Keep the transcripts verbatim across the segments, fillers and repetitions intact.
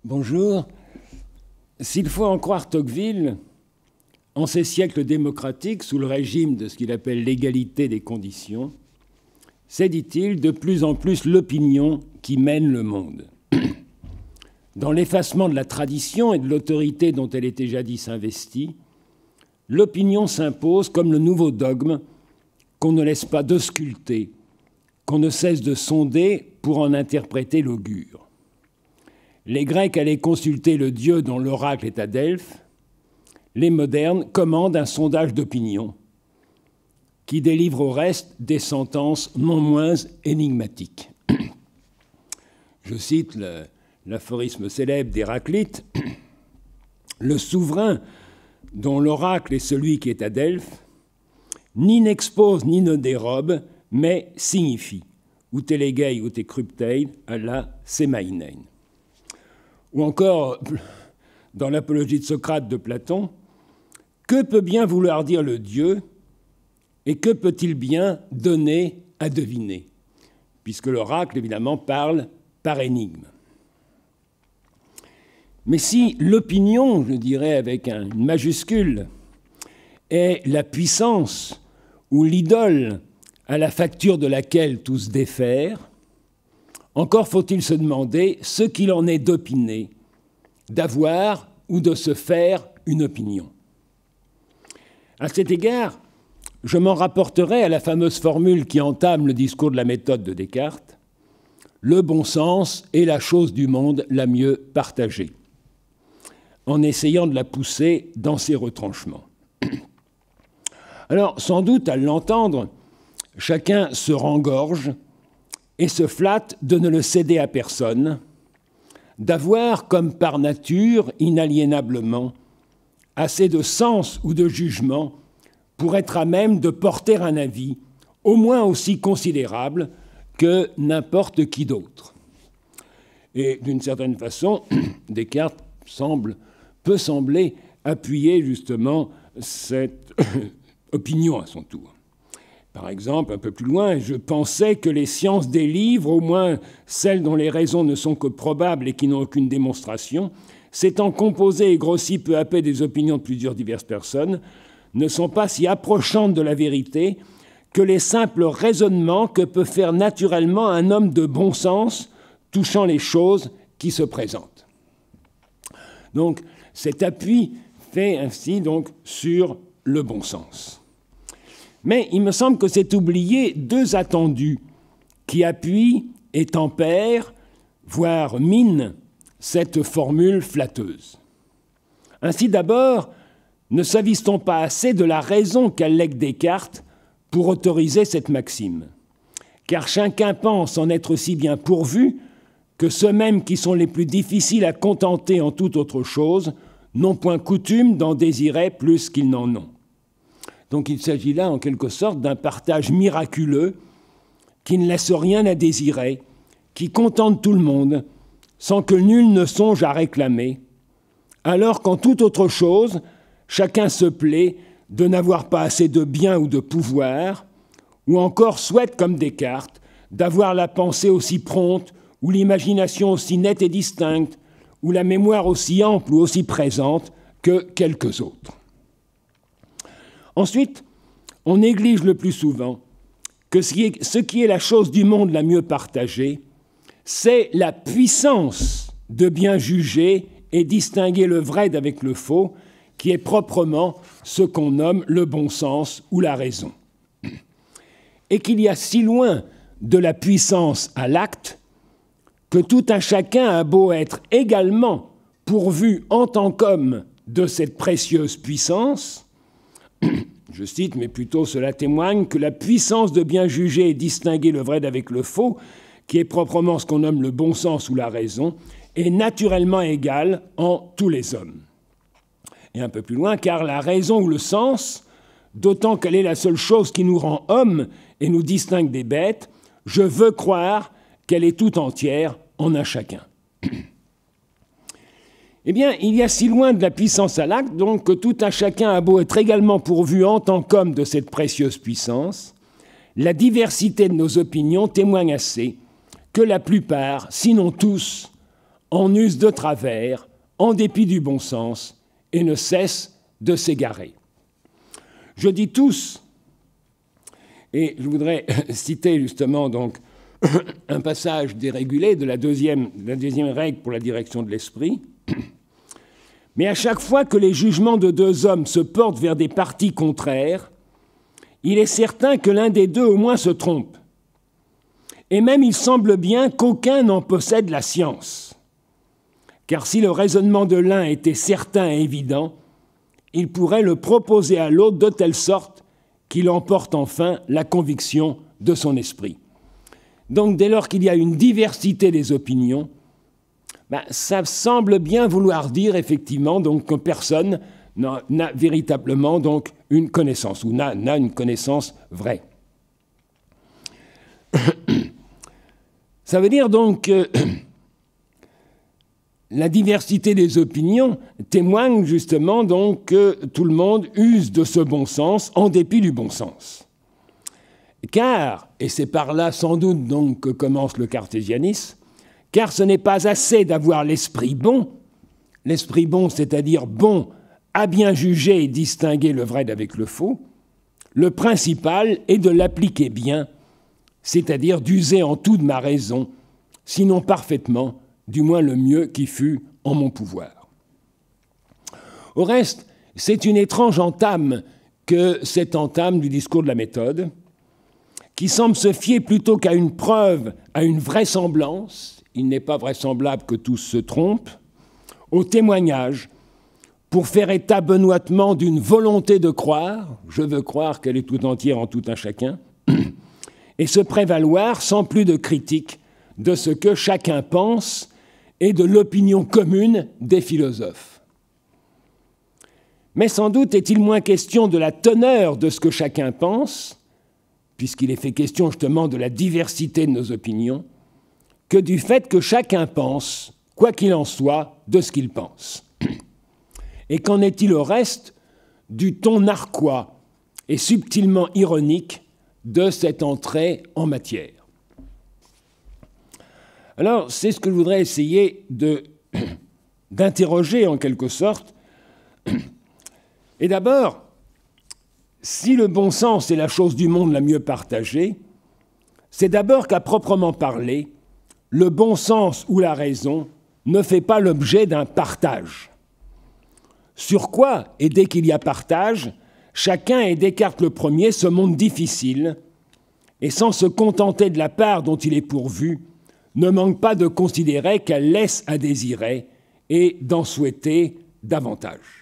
Bonjour. S'il faut en croire Tocqueville, en ces siècles démocratiques, sous le régime de ce qu'il appelle l'égalité des conditions, c'est, dit-il, de plus en plus l'opinion qui mène le monde. Dans l'effacement de la tradition et de l'autorité dont elle était jadis investie, l'opinion s'impose comme le nouveau dogme qu'on ne laisse pas d'ausculter, qu'on ne cesse de sonder pour en interpréter l'augure. Les Grecs allaient consulter le dieu dont l'oracle est à Delphes. Les modernes commandent un sondage d'opinion qui délivre au reste des sentences non moins énigmatiques. Je cite le, l'aphorisme célèbre d'Héraclite. Le souverain dont l'oracle est celui qui est à Delphes ni n'expose ni ne dérobe, mais signifie ou téléguei ou técruptei à la sémaïnein. Ou encore, dans l'apologie de Socrate de Platon, que peut bien vouloir dire le Dieu et que peut-il bien donner à deviner, puisque l'oracle, évidemment, parle par énigme. Mais si l'opinion, je dirais avec un, une majuscule, est la puissance ou l'idole à la facture de laquelle tous défèrent, encore faut-il se demander ce qu'il en est d'opiner, d'avoir ou de se faire une opinion. À cet égard, je m'en rapporterai à la fameuse formule qui entame le discours de la méthode de Descartes: le bon sens est la chose du monde la mieux partagée, en essayant de la pousser dans ses retranchements. Alors, sans doute, à l'entendre, chacun se rengorge et se flatte de ne le céder à personne, d'avoir, comme par nature, inaliénablement, assez de sens ou de jugement pour être à même de porter un avis, au moins aussi considérable que n'importe qui d'autre. Et d'une certaine façon, Descartes semble, peut sembler appuyer justement cette opinion à son tour. Par exemple, un peu plus loin, je pensais que les sciences des livres, au moins celles dont les raisons ne sont que probables et qui n'ont aucune démonstration, s'étant composées et grossies peu à peu des opinions de plusieurs diverses personnes, ne sont pas si approchantes de la vérité que les simples raisonnements que peut faire naturellement un homme de bon sens touchant les choses qui se présentent. Donc, cet appui fait ainsi donc sur le bon sens. Mais il me semble que c'est oublier deux attendus qui appuient et tempèrent, voire minent, cette formule flatteuse. Ainsi d'abord, ne s'avise-t-on pas assez de la raison qu'allègue Descartes pour autoriser cette maxime? Car chacun pense en être si bien pourvu que ceux-mêmes qui sont les plus difficiles à contenter en toute autre chose n'ont point coutume d'en désirer plus qu'ils n'en ont. Donc il s'agit là, en quelque sorte, d'un partage miraculeux qui ne laisse rien à désirer, qui contente tout le monde, sans que nul ne songe à réclamer, alors qu'en toute autre chose, chacun se plaît de n'avoir pas assez de bien ou de pouvoir, ou encore souhaite, comme Descartes, d'avoir la pensée aussi prompte, ou l'imagination aussi nette et distincte, ou la mémoire aussi ample ou aussi présente que quelques autres. Ensuite, on néglige le plus souvent que ce qui est, ce qui est la chose du monde la mieux partagée, c'est la puissance de bien juger et distinguer le vrai d'avec le faux, qui est proprement ce qu'on nomme le bon sens ou la raison. Et qu'il y a si loin de la puissance à l'acte que tout un chacun a beau être également pourvu en tant qu'homme de cette précieuse puissance, je cite, mais plutôt cela témoigne que la puissance de bien juger et distinguer le vrai d'avec le faux, qui est proprement ce qu'on nomme le bon sens ou la raison, est naturellement égale en tous les hommes. Et un peu plus loin, car la raison ou le sens, d'autant qu'elle est la seule chose qui nous rend hommes et nous distingue des bêtes, je veux croire qu'elle est tout entière en un chacun. Eh bien, il y a si loin de la puissance à l'acte, donc, que tout un chacun a beau être également pourvu en tant qu'homme de cette précieuse puissance, la diversité de nos opinions témoigne assez que la plupart, sinon tous, en use de travers, en dépit du bon sens, et ne cesse de s'égarer. Je dis tous, et je voudrais citer justement donc un passage dérégulé de la deuxième, de la deuxième règle pour la direction de l'esprit, mais à chaque fois que les jugements de deux hommes se portent vers des partis contraires, il est certain que l'un des deux au moins se trompe. Et même il semble bien qu'aucun n'en possède la science. Car si le raisonnement de l'un était certain et évident, il pourrait le proposer à l'autre de telle sorte qu'il emporte enfin la conviction de son esprit. Donc dès lors qu'il y a une diversité des opinions, ben, ça semble bien vouloir dire effectivement donc, que personne n'a, n'a véritablement donc, une connaissance, ou n'a, n'a une connaissance vraie. Ça veut dire donc que la diversité des opinions témoigne justement donc que tout le monde use de ce bon sens en dépit du bon sens. Car, et c'est par là sans doute donc que commence le cartésianisme, car ce n'est pas assez d'avoir l'esprit bon, l'esprit bon, c'est-à-dire bon à bien juger et distinguer le vrai d'avec le faux, le principal est de l'appliquer bien, c'est-à-dire d'user en tout de ma raison, sinon parfaitement, du moins le mieux qui fût en mon pouvoir. Au reste, c'est une étrange entame que cette entame du discours de la méthode, qui semble se fier plutôt qu'à une preuve, à une vraisemblance, il n'est pas vraisemblable que tous se trompent, au témoignage, pour faire état benoîtement d'une volonté de croire, je veux croire qu'elle est tout entière en tout un chacun, et se prévaloir sans plus de critique de ce que chacun pense et de l'opinion commune des philosophes. Mais sans doute est-il moins question de la teneur de ce que chacun pense, puisqu'il est fait question justement de la diversité de nos opinions, que du fait que chacun pense, quoi qu'il en soit, de ce qu'il pense. Et qu'en est-il au reste du ton narquois et subtilement ironique de cette entrée en matière? Alors, c'est ce que je voudrais essayer de, d'interroger en quelque sorte. Et d'abord, si le bon sens est la chose du monde la mieux partagée, c'est d'abord qu'à proprement parler, le bon sens ou la raison ne fait pas l'objet d'un partage. Sur quoi, et dès qu'il y a partage, chacun, et Descartes le premier, se montre difficile, et sans se contenter de la part dont il est pourvu, ne manque pas de considérer qu'elle laisse à désirer et d'en souhaiter davantage.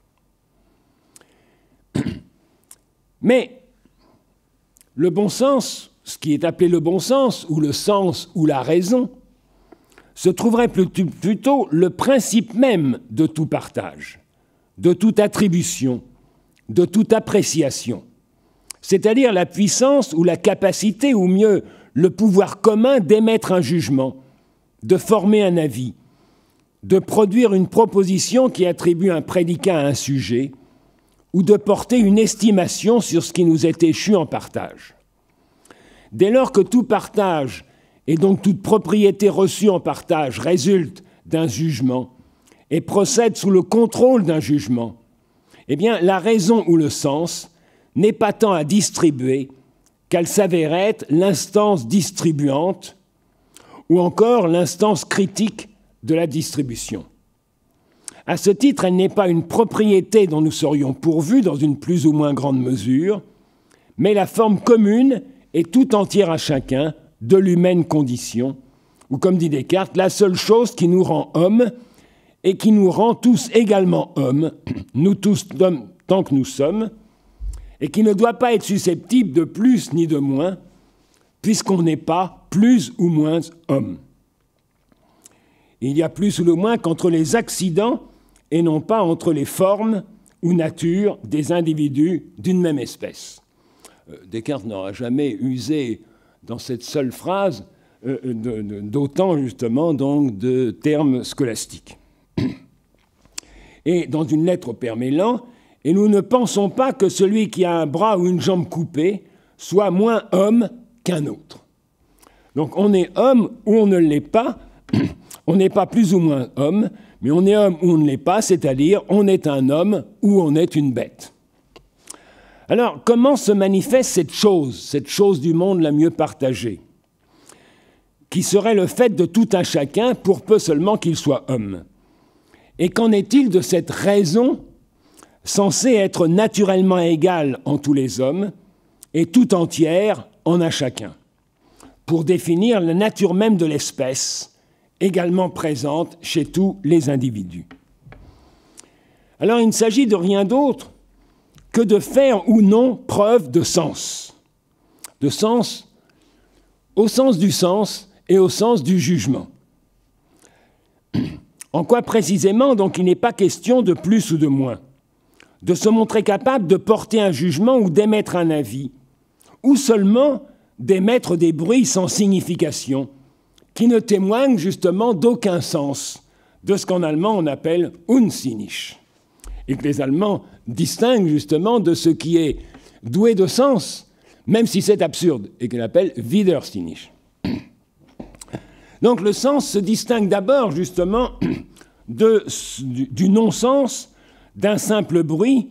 Mais le bon sens, ce qui est appelé le bon sens, ou le sens, ou la raison, se trouverait plutôt le principe même de tout partage, de toute attribution, de toute appréciation, c'est-à-dire la puissance ou la capacité, ou mieux, le pouvoir commun d'émettre un jugement, de former un avis, de produire une proposition qui attribue un prédicat à un sujet, ou de porter une estimation sur ce qui nous est échu en partage. Dès lors que tout partage, et donc toute propriété reçue en partage, résulte d'un jugement et procède sous le contrôle d'un jugement, eh bien, la raison ou le sens n'est pas tant à distribuer qu'elle s'avère être l'instance distribuante ou encore l'instance critique de la distribution. À ce titre, elle n'est pas une propriété dont nous serions pourvus dans une plus ou moins grande mesure, mais la forme commune et tout entière à chacun de l'humaine condition, ou comme dit Descartes, la seule chose qui nous rend hommes et qui nous rend tous également hommes, nous tous hommes tant que nous sommes, et qui ne doit pas être susceptible de plus ni de moins, puisqu'on n'est pas plus ou moins homme. Il y a plus ou le moins qu'entre les accidents et non pas entre les formes ou natures des individus d'une même espèce. Descartes n'aura jamais usé dans cette seule phrase d'autant justement donc de termes scolastiques. Et dans une lettre au Père Mélan, et nous ne pensons pas que celui qui a un bras ou une jambe coupée soit moins homme qu'un autre. Donc on est homme ou on ne l'est pas On n'est pas plus ou moins homme, mais on est homme ou on ne l'est pas, c'est-à-dire on est un homme ou on est une bête. Alors, comment se manifeste cette chose, cette chose du monde la mieux partagée, qui serait le fait de tout un chacun pour peu seulement qu'il soit homme? Et qu'en est-il de cette raison censée être naturellement égale en tous les hommes et tout entière en un chacun, pour définir la nature même de l'espèce, également présente chez tous les individus? Alors, il ne s'agit de rien d'autre que de faire ou non preuve de sens. De sens au sens du sens et au sens du jugement. En quoi précisément, donc, il n'est pas question de plus ou de moins, de se montrer capable de porter un jugement ou d'émettre un avis, ou seulement d'émettre des bruits sans signification, qui ne témoignent justement d'aucun sens, de ce qu'en allemand on appelle unsinnig, et que les Allemands distinguent justement de ce qui est doué de sens, même si c'est absurde, et qu'on appelle widersinnig. Donc le sens se distingue d'abord justement de, du, du non-sens, d'un simple bruit,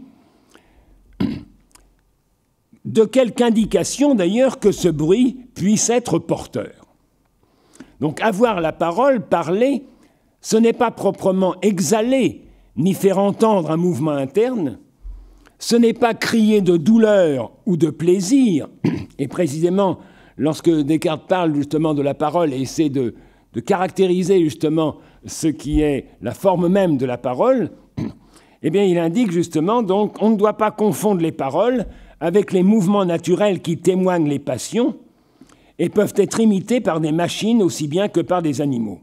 de quelque indication d'ailleurs que ce bruit puisse être porteur. Donc avoir la parole, parler, ce n'est pas proprement exhaler ni faire entendre un mouvement interne, ce n'est pas crier de douleur ou de plaisir, et précisément lorsque Descartes parle justement de la parole et essaie de, de caractériser justement ce qui est la forme même de la parole, eh bien il indique justement donc on ne doit pas confondre les paroles avec les mouvements naturels qui témoignent les passions et peuvent être imités par des machines aussi bien que par des animaux.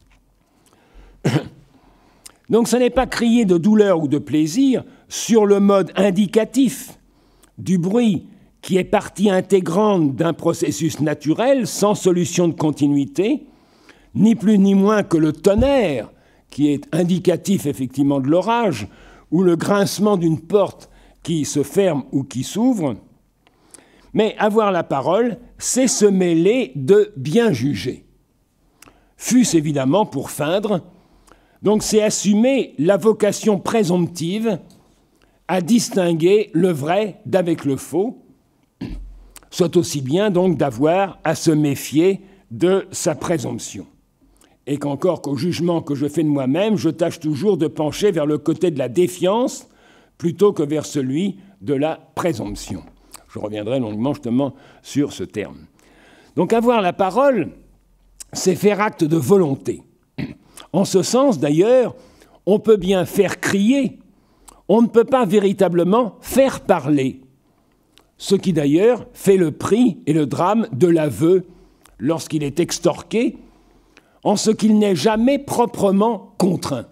Donc ce n'est pas crier de douleur ou de plaisir sur le mode indicatif du bruit qui est partie intégrante d'un processus naturel sans solution de continuité, ni plus ni moins que le tonnerre, qui est indicatif effectivement de l'orage, ou le grincement d'une porte qui se ferme ou qui s'ouvre. Mais avoir la parole, c'est se mêler de bien juger. Fût-ce évidemment pour feindre, donc c'est assumer la vocation présomptive à distinguer le vrai d'avec le faux, soit aussi bien donc d'avoir à se méfier de sa présomption. Et qu'encore qu'au jugement que je fais de moi-même, je tâche toujours de pencher vers le côté de la défiance plutôt que vers celui de la présomption. Je reviendrai longuement justement sur ce terme. Donc avoir la parole, c'est faire acte de volonté. En ce sens, d'ailleurs, on peut bien faire crier, on ne peut pas véritablement faire parler. Ce qui d'ailleurs fait le prix et le drame de l'aveu lorsqu'il est extorqué, en ce qu'il n'est jamais proprement contraint.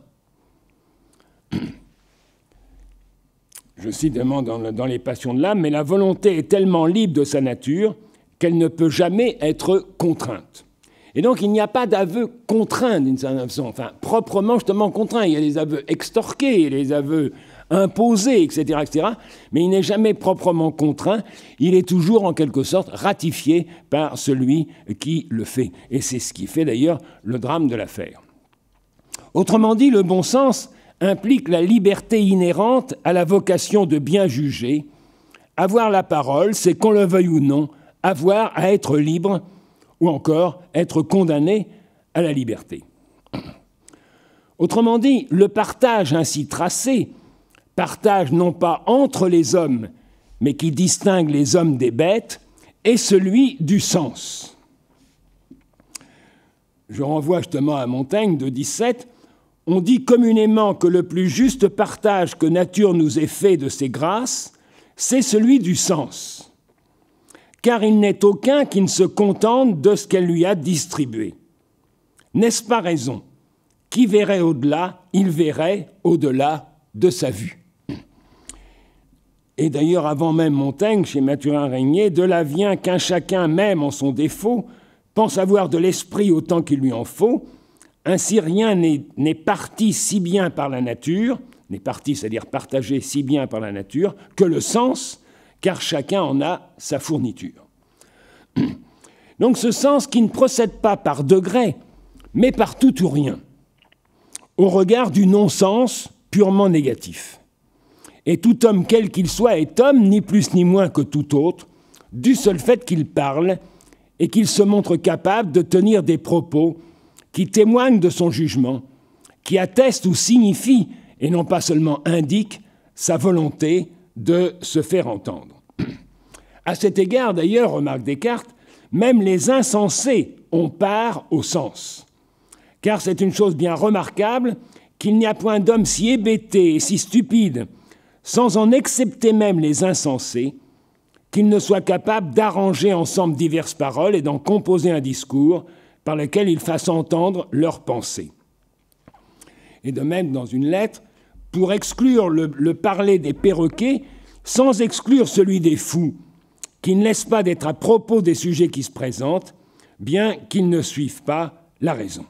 Je cite vraiment dans, le, dans les passions de l'âme, mais la volonté est tellement libre de sa nature qu'elle ne peut jamais être contrainte. Et donc il n'y a pas d'aveu contraint d'une certaine façon, enfin proprement justement contraint. Il y a des aveux extorqués, des aveux imposés, et cetera, et cetera. Mais il n'est jamais proprement contraint. Il est toujours en quelque sorte ratifié par celui qui le fait. Et c'est ce qui fait d'ailleurs le drame de l'affaire. Autrement dit, le bon sens implique la liberté inhérente à la vocation de bien juger. Avoir la parole, c'est qu'on le veuille ou non, avoir à être libre ou encore être condamné à la liberté. Autrement dit, le partage ainsi tracé, partage non pas entre les hommes, mais qui distingue les hommes des bêtes, est celui du sens. Je renvoie justement à Montaigne de dix-sept. On dit communément que le plus juste partage que nature nous ait fait de ses grâces, c'est celui du sens. Car il n'est aucun qui ne se contente de ce qu'elle lui a distribué. N'est-ce pas raison? Qui verrait au-delà, il verrait au-delà de sa vue. Et d'ailleurs, avant même Montaigne, chez Mathurin-Régnier, de là vient qu'un chacun, même en son défaut, pense avoir de l'esprit autant qu'il lui en faut. Ainsi, rien n'est parti si bien par la nature, n'est parti, c'est-à-dire partagé si bien par la nature, que le sens, car chacun en a sa fourniture. Donc ce sens qui ne procède pas par degrés, mais par tout ou rien, au regard du non-sens purement négatif. Et tout homme, quel qu'il soit, est homme, ni plus ni moins que tout autre, du seul fait qu'il parle et qu'il se montre capable de tenir des propos qui témoignent de son jugement, qui attestent ou signifient, et non pas seulement indiquent, sa volonté de se faire entendre. À cet égard, d'ailleurs, remarque Descartes, même les insensés ont part au sens. Car c'est une chose bien remarquable qu'il n'y a point d'homme si hébété et si stupide, sans en excepter même les insensés, qu'ils ne soient capables d'arranger ensemble diverses paroles et d'en composer un discours par lequel ils fassent entendre leurs pensées. Et de même, dans une lettre, pour exclure le, le parler des perroquets, sans exclure celui des fous, qui ne laissent pas d'être à propos des sujets qui se présentent, bien qu'ils ne suivent pas la raison.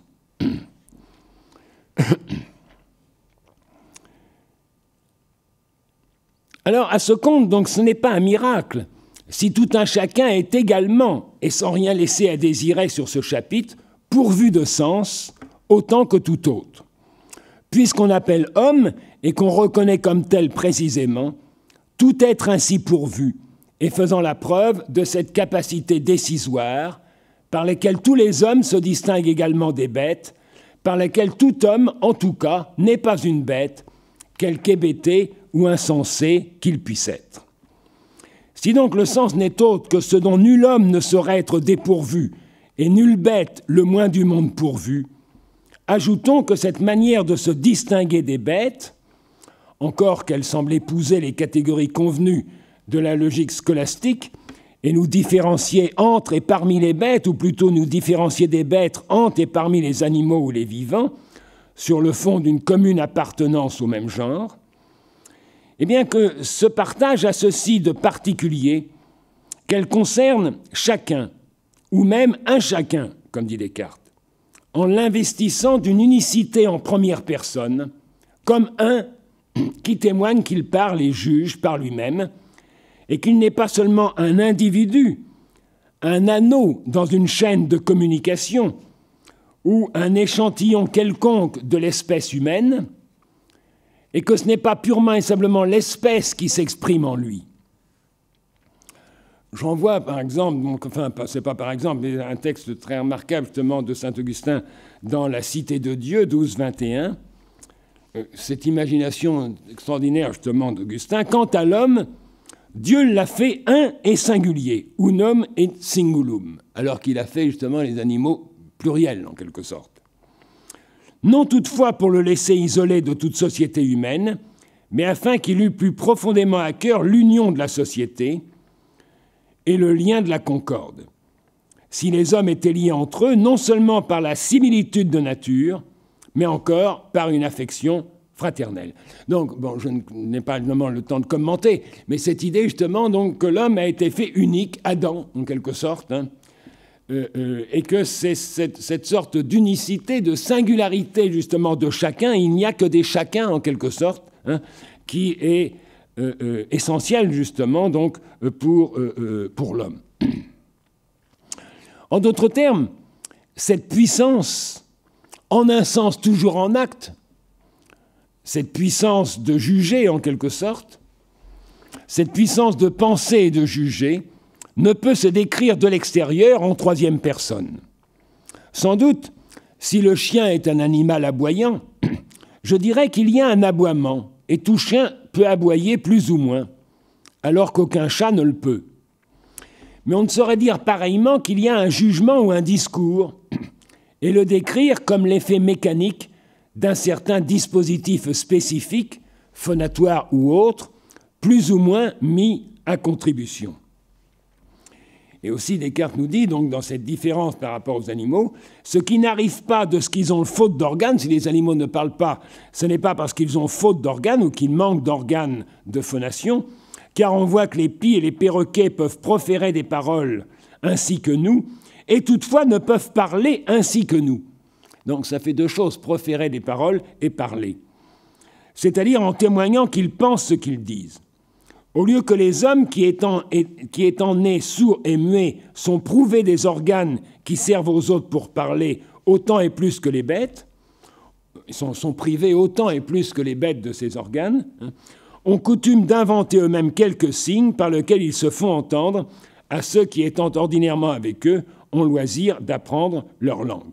Alors, à ce compte, donc, ce n'est pas un miracle si tout un chacun est également, et sans rien laisser à désirer sur ce chapitre, pourvu de sens, autant que tout autre. Puisqu'on appelle homme, et qu'on reconnaît comme tel précisément, tout être ainsi pourvu, et faisant la preuve de cette capacité décisoire, par laquelle tous les hommes se distinguent également des bêtes, par laquelle tout homme, en tout cas, n'est pas une bête, quelque hébété ou insensé qu'il puisse être. Si donc le sens n'est autre que ce dont nul homme ne saurait être dépourvu, et nulle bête le moins du monde pourvu, ajoutons que cette manière de se distinguer des bêtes, encore qu'elle semble épouser les catégories convenues de la logique scolastique, et nous différencier entre et parmi les bêtes, ou plutôt nous différencier des bêtes entre et parmi les animaux ou les vivants, sur le fond d'une commune appartenance au même genre, eh bien que ce partage a ceci de particulier qu'elle concerne chacun, ou même un chacun, comme dit Descartes, en l'investissant d'une unicité en première personne, comme un qui témoigne qu'il parle et juge par lui-même, et qu'il n'est pas seulement un individu, un anneau dans une chaîne de communication, ou un échantillon quelconque de l'espèce humaine, et que ce n'est pas purement et simplement l'espèce qui s'exprime en lui. J'en vois par exemple, donc, enfin, c'est pas par exemple, mais un texte très remarquable justement de saint Augustin dans La Cité de Dieu, douze vingt et un, cette imagination extraordinaire justement d'Augustin. Quant à l'homme, Dieu l'a fait un et singulier, unum et singulum, alors qu'il a fait justement les animaux pluriels en quelque sorte. Non toutefois pour le laisser isolé de toute société humaine, mais afin qu'il eût plus profondément à cœur l'union de la société et le lien de la concorde. Si les hommes étaient liés entre eux, non seulement par la similitude de nature, mais encore par une affection fraternelle. Donc, bon, je n'ai pas évidemment le temps de commenter, mais cette idée justement donc, que l'homme a été fait unique, Adam en quelque sorte, hein, Euh, euh, et que c'est cette, cette sorte d'unicité, de singularité justement de chacun, il n'y a que des chacun en quelque sorte, hein, qui est euh, euh, essentiel justement donc pour, euh, euh, pour l'homme. En d'autres termes, cette puissance, en un sens toujours en acte, cette puissance de juger en quelque sorte, cette puissance de penser et de juger, ne peut se décrire de l'extérieur en troisième personne. Sans doute, si le chien est un animal aboyant, je dirais qu'il y a un aboiement, et tout chien peut aboyer plus ou moins, alors qu'aucun chat ne le peut. Mais on ne saurait dire pareillement qu'il y a un jugement ou un discours, et le décrire comme l'effet mécanique d'un certain dispositif spécifique, phonatoire ou autre, plus ou moins mis à contribution. Et aussi, Descartes nous dit, donc, dans cette différence par rapport aux animaux, ce qui n'arrive pas de ce qu'ils ont faute d'organes, si les animaux ne parlent pas, ce n'est pas parce qu'ils ont faute d'organes ou qu'ils manquent d'organes de phonation, car on voit que les pies et les perroquets peuvent proférer des paroles ainsi que nous, et toutefois ne peuvent parler ainsi que nous. Donc ça fait deux choses, proférer des paroles et parler. C'est-à-dire en témoignant qu'ils pensent ce qu'ils disent. Au lieu que les hommes qui étant, qui étant nés sourds et muets sont prouvés des organes qui servent aux autres pour parler autant et plus que les bêtes, ils sont, sont privés autant et plus que les bêtes de ces organes, hein, ont coutume d'inventer eux-mêmes quelques signes par lesquels ils se font entendre à ceux qui, étant ordinairement avec eux, ont loisir d'apprendre leur langue.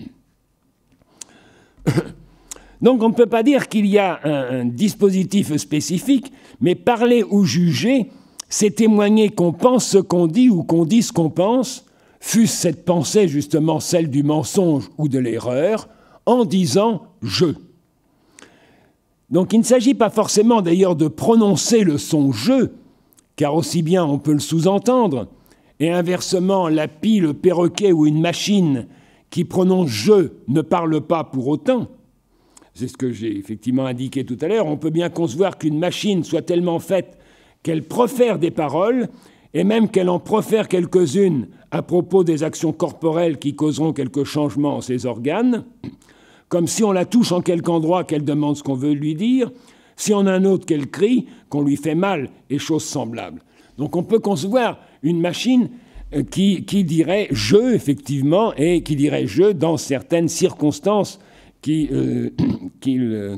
Donc on ne peut pas dire qu'il y a un, un dispositif spécifique, mais parler ou juger, c'est témoigner qu'on pense ce qu'on dit ou qu'on dit ce qu'on pense, fût-ce cette pensée justement celle du mensonge ou de l'erreur, en disant « je ». Donc il ne s'agit pas forcément d'ailleurs de prononcer le son « je », car aussi bien on peut le sous-entendre, et inversement la pie, le perroquet ou une machine qui prononce « je » ne parle pas pour autant. C'est ce que j'ai effectivement indiqué tout à l'heure. On peut bien concevoir qu'une machine soit tellement faite qu'elle profère des paroles, et même qu'elle en profère quelques-unes à propos des actions corporelles qui causeront quelques changements en ses organes, comme si on la touche en quelque endroit qu'elle demande ce qu'on veut lui dire, si on a un autre qu'elle crie, qu'on lui fait mal, et choses semblables. Donc on peut concevoir une machine qui, qui dirait « je », effectivement, et qui dirait « je » dans certaines circonstances qu'il euh, qu'il, euh,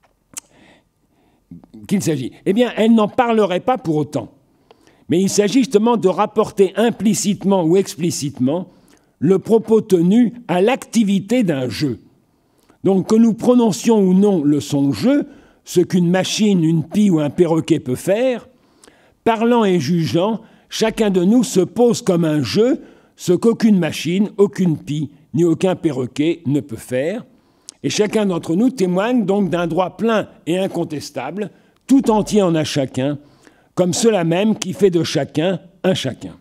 qu'il s'agit. Eh bien, elle n'en parlerait pas pour autant. Mais il s'agit justement de rapporter implicitement ou explicitement le propos tenu à l'activité d'un jeu. Donc que nous prononcions ou non le son « je », ce qu'une machine, une pie ou un perroquet peut faire, parlant et jugeant, chacun de nous se pose comme un jeu ce qu'aucune machine, aucune pie, ni aucun perroquet ne peut faire. Et chacun d'entre nous témoigne donc d'un droit plein et incontestable, tout entier en a chacun, comme cela même qui fait de chacun un chacun.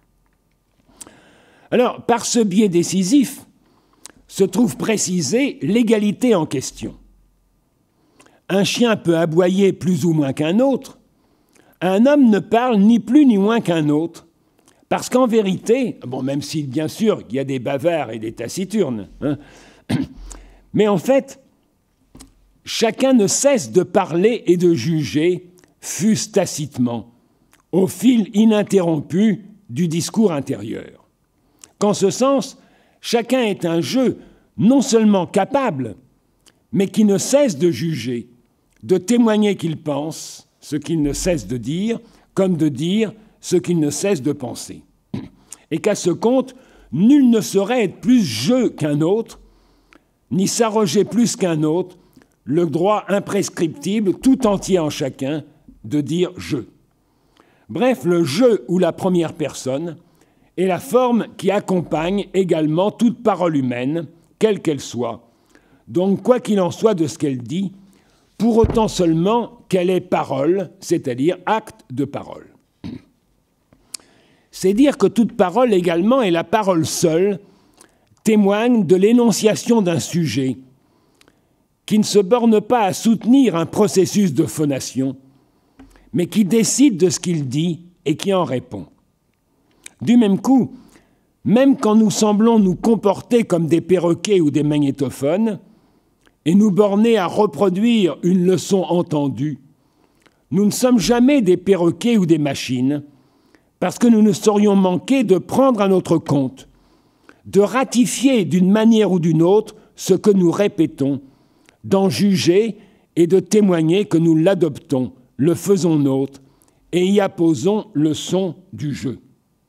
Alors, par ce biais décisif, se trouve précisée l'égalité en question. Un chien peut aboyer plus ou moins qu'un autre, un homme ne parle ni plus ni moins qu'un autre, parce qu'en vérité, bon, même si bien sûr il y a des bavards et des taciturnes, hein, mais en fait, chacun ne cesse de parler et de juger, fût-ce tacitement, au fil ininterrompu du discours intérieur. Qu'en ce sens, chacun est un jeu non seulement capable, mais qui ne cesse de juger, de témoigner qu'il pense ce qu'il ne cesse de dire, comme de dire ce qu'il ne cesse de penser. Et qu'à ce compte, nul ne saurait être plus jeu qu'un autre, ni s'arroger plus qu'un autre le droit imprescriptible, tout entier en chacun, de dire « je ». Bref, le « je » ou la première personne est la forme qui accompagne également toute parole humaine, quelle qu'elle soit. Donc, quoi qu'il en soit de ce qu'elle dit, pour autant seulement qu'elle est parole, c'est-à-dire acte de parole. C'est dire que toute parole également, et la parole seule, témoigne de l'énonciation d'un sujet qui ne se borne pas à soutenir un processus de phonation, mais qui décide de ce qu'il dit et qui en répond. Du même coup, même quand nous semblons nous comporter comme des perroquets ou des magnétophones, et nous borner à reproduire une leçon entendue, nous ne sommes jamais des perroquets ou des machines, parce que nous ne saurions manquer de prendre à notre compte, de ratifier d'une manière ou d'une autre ce que nous répétons, d'en juger et de témoigner que nous l'adoptons, le faisons nôtre et y apposons le son du jeu.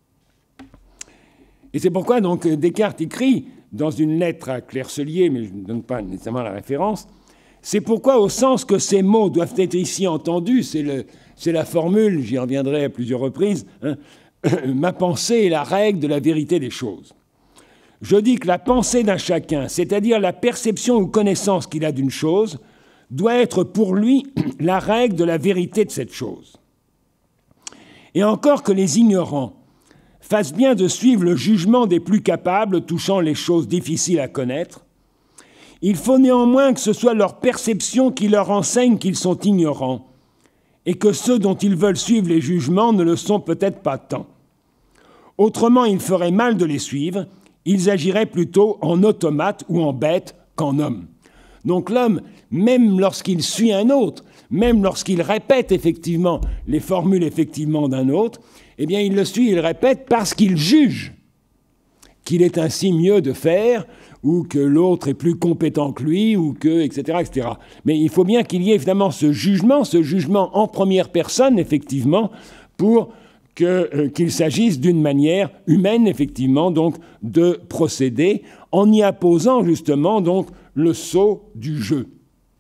Et c'est pourquoi donc Descartes écrit dans une lettre à Clercelier, mais je ne donne pas nécessairement la référence, c'est pourquoi au sens que ces mots doivent être ici entendus, c'est, le, c'est la formule, j'y reviendrai à plusieurs reprises, hein, ma pensée est la règle de la vérité des choses. Je dis que la pensée d'un chacun, c'est-à-dire la perception ou connaissance qu'il a d'une chose, doit être pour lui la règle de la vérité de cette chose. Et encore que les ignorants fassent bien de suivre le jugement des plus capables touchant les choses difficiles à connaître, il faut néanmoins que ce soit leur perception qui leur enseigne qu'ils sont ignorants, et que ceux dont ils veulent suivre les jugements ne le sont peut-être pas tant. Autrement, il ferait mal de les suivre, ils agiraient plutôt en automate ou en bête qu'en homme. Donc l'homme, même lorsqu'il suit un autre, même lorsqu'il répète effectivement les formules effectivement d'un autre, eh bien il le suit, il le répète parce qu'il juge qu'il est ainsi mieux de faire, ou que l'autre est plus compétent que lui, ou que, et cetera, et cetera. Mais il faut bien qu'il y ait évidemment ce jugement, ce jugement en première personne, effectivement, pour que, euh, qu'il s'agisse d'une manière humaine, effectivement, donc, de procéder, en y apposant justement donc le sceau du jeu.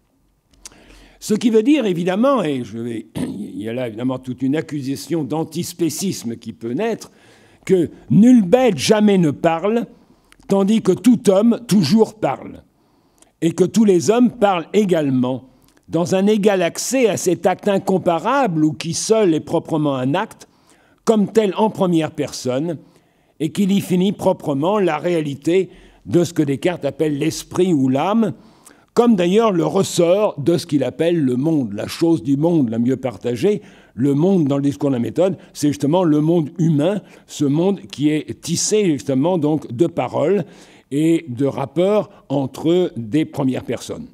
Ce qui veut dire, évidemment, et je vais, il y a là évidemment toute une accusation d'antispécisme qui peut naître, que nulle bête jamais ne parle, tandis que tout homme toujours parle, et que tous les hommes parlent également, dans un égal accès à cet acte incomparable ou qui seul est proprement un acte, comme tel en première personne, et qu'il y finit proprement la réalité de ce que Descartes appelle l'esprit ou l'âme, comme d'ailleurs le ressort de ce qu'il appelle le monde, la chose du monde la mieux partagée. Le monde dans le discours de la méthode, c'est justement le monde humain, ce monde qui est tissé justement donc de paroles et de rapports entre des premières personnes.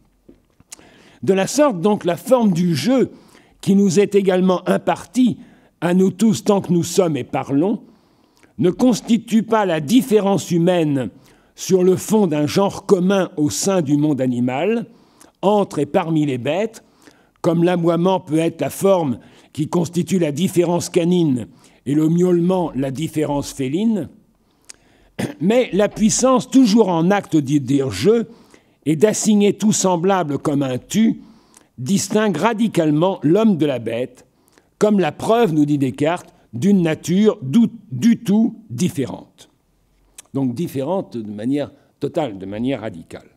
De la sorte, donc, la forme du jeu qui nous est également impartie à nous tous tant que nous sommes et parlons, ne constitue pas la différence humaine sur le fond d'un genre commun au sein du monde animal, entre et parmi les bêtes, comme l'aboiement peut être la forme qui constitue la différence canine et le miaulement la différence féline, mais la puissance toujours en acte de dire « je » et d'assigner tout semblable comme un « tu » distingue radicalement l'homme de la bête, comme la preuve, nous dit Descartes, d'une nature du, du tout différente. Donc différente de manière totale, de manière radicale.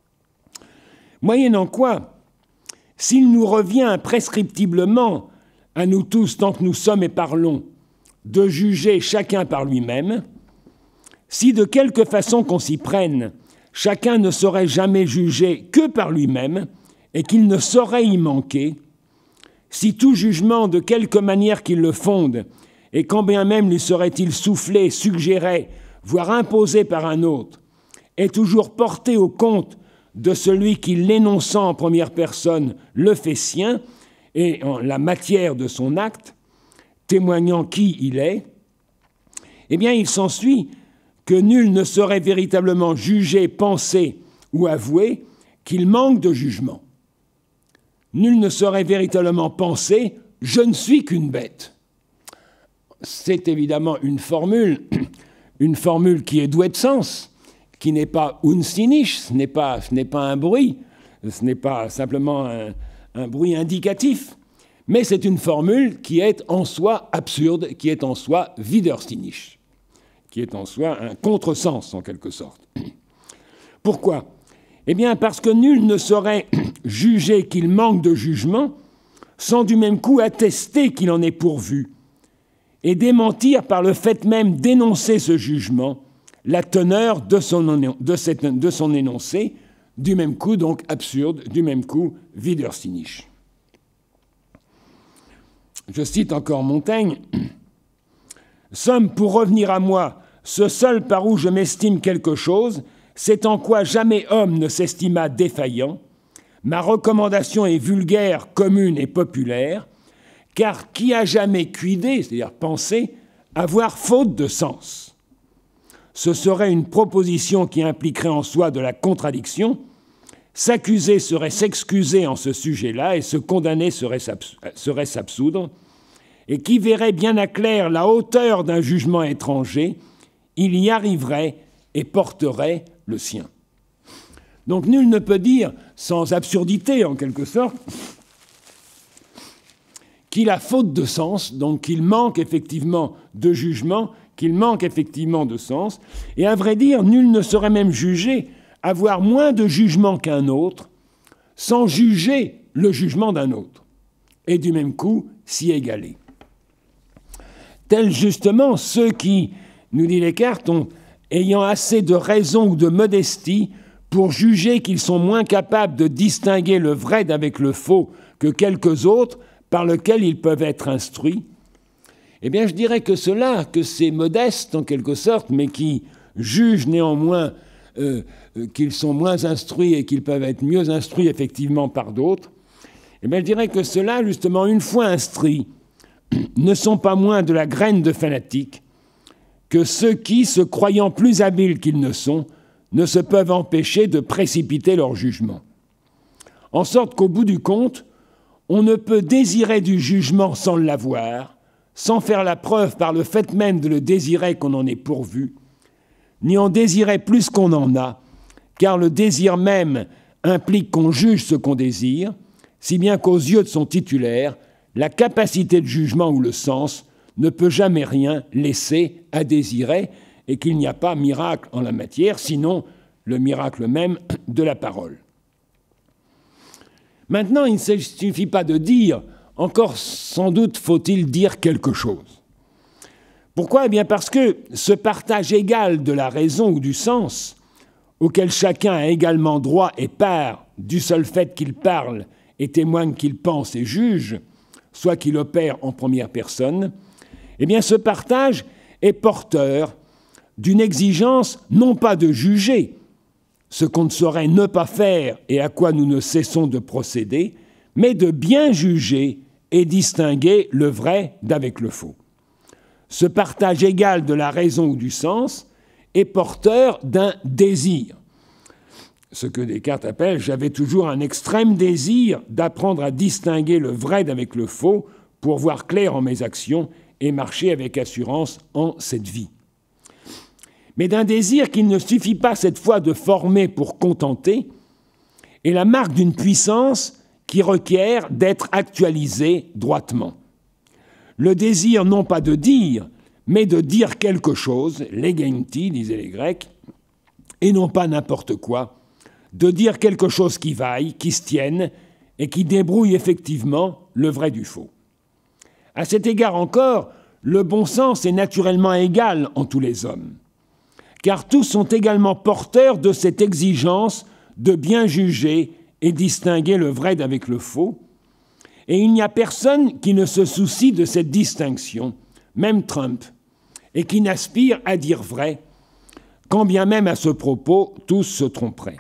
Moyennant quoi, s'il nous revient imprescriptiblement, à nous tous, tant que nous sommes et parlons, de juger chacun par lui-même, si de quelque façon qu'on s'y prenne, chacun ne saurait jamais juger que par lui-même, et qu'il ne saurait y manquer, si tout jugement, de quelque manière qu'il le fonde, et quand bien même lui serait-il soufflé, suggéré, voire imposé par un autre, est toujours porté au compte de celui qui, l'énonçant en première personne, le fait sien, et en la matière de son acte, témoignant qui il est, eh bien il s'ensuit que nul ne saurait véritablement juger, penser ou avouer qu'il manque de jugement. Nul ne saurait véritablement penser « je ne suis qu'une bête ». C'est évidemment une formule, une formule qui est douée de sens, qui n'est pas unsinnisch, ce n'est pas, ce n'est pas un bruit, ce n'est pas simplement un, un bruit indicatif, mais c'est une formule qui est en soi absurde, qui est en soi widersinnisch, qui est en soi un contresens en quelque sorte. Pourquoi ? Eh bien parce que nul ne saurait juger qu'il manque de jugement sans du même coup attester qu'il en est pourvu et démentir par le fait même d'énoncer ce jugement la teneur de son, de cette, de son énoncé, du même coup donc absurde, du même coup widersinnisch. Je cite encore Montaigne. « Somme, pour revenir à moi, ce seul par où je m'estime quelque chose, c'est en quoi jamais homme ne s'estima défaillant. Ma recommandation est vulgaire, commune et populaire, car qui a jamais cuidé, c'est-à-dire pensé, avoir faute de sens ? Ce serait une proposition qui impliquerait en soi de la contradiction. S'accuser serait s'excuser en ce sujet-là et se condamner serait s'absoudre. Et qui verrait bien à clair la hauteur d'un jugement étranger, il y arriverait et porterait le sien. » Donc nul ne peut dire, sans absurdité en quelque sorte, qu'il a faute de sens, donc qu'il manque effectivement de jugement, qu'il manque effectivement de sens, et à vrai dire, nul ne saurait même juger avoir moins de jugement qu'un autre, sans juger le jugement d'un autre, et du même coup s'y égaler. Tels justement ceux qui, nous dit Descartes, ont, ayant assez de raison ou de modestie pour juger qu'ils sont moins capables de distinguer le vrai d'avec le faux que quelques autres par lesquels ils peuvent être instruits, eh bien je dirais que ceux-là, que ces modestes en quelque sorte, mais qui jugent néanmoins euh, qu'ils sont moins instruits et qu'ils peuvent être mieux instruits effectivement par d'autres, eh bien je dirais que ceux-là, justement, une fois instruits, ne sont pas moins de la graine de fanatiques que ceux qui, se croyant plus habiles qu'ils ne sont, ne se peuvent empêcher de précipiter leur jugement. En sorte qu'au bout du compte, on ne peut désirer du jugement sans l'avoir, sans faire la preuve par le fait même de le désirer qu'on en est pourvu, ni en désirer plus qu'on en a, car le désir même implique qu'on juge ce qu'on désire, si bien qu'aux yeux de son titulaire, la capacité de jugement ou le sens ne peut jamais rien laisser à désirer, et qu'il n'y a pas miracle en la matière, sinon le miracle même de la parole. Maintenant, il ne suffit pas de dire, encore sans doute faut-il dire quelque chose. Pourquoi ? Eh bien parce que ce partage égal de la raison ou du sens, auquel chacun a également droit et part du seul fait qu'il parle et témoigne qu'il pense et juge, soit qu'il opère en première personne, eh bien ce partage est porteur d'une exigence non pas de juger, ce qu'on ne saurait ne pas faire et à quoi nous ne cessons de procéder, mais de bien juger et distinguer le vrai d'avec le faux. Ce partage égal de la raison ou du sens est porteur d'un désir. Ce que Descartes appelle « j'avais toujours un extrême désir d'apprendre à distinguer le vrai d'avec le faux pour voir clair en mes actions et marcher avec assurance en cette vie ». Mais d'un désir qu'il ne suffit pas cette fois de former pour contenter, est la marque d'une puissance qui requiert d'être actualisée droitement. Le désir non pas de dire, mais de dire quelque chose, legenti, disaient les Grecs, et non pas n'importe quoi, de dire quelque chose qui vaille, qui se tienne, et qui débrouille effectivement le vrai du faux. À cet égard encore, le bon sens est naturellement égal en tous les hommes, car tous sont également porteurs de cette exigence de bien juger et distinguer le vrai d'avec le faux, et il n'y a personne qui ne se soucie de cette distinction, même Trump, et qui n'aspire à dire vrai, quand bien même à ce propos tous se tromperaient.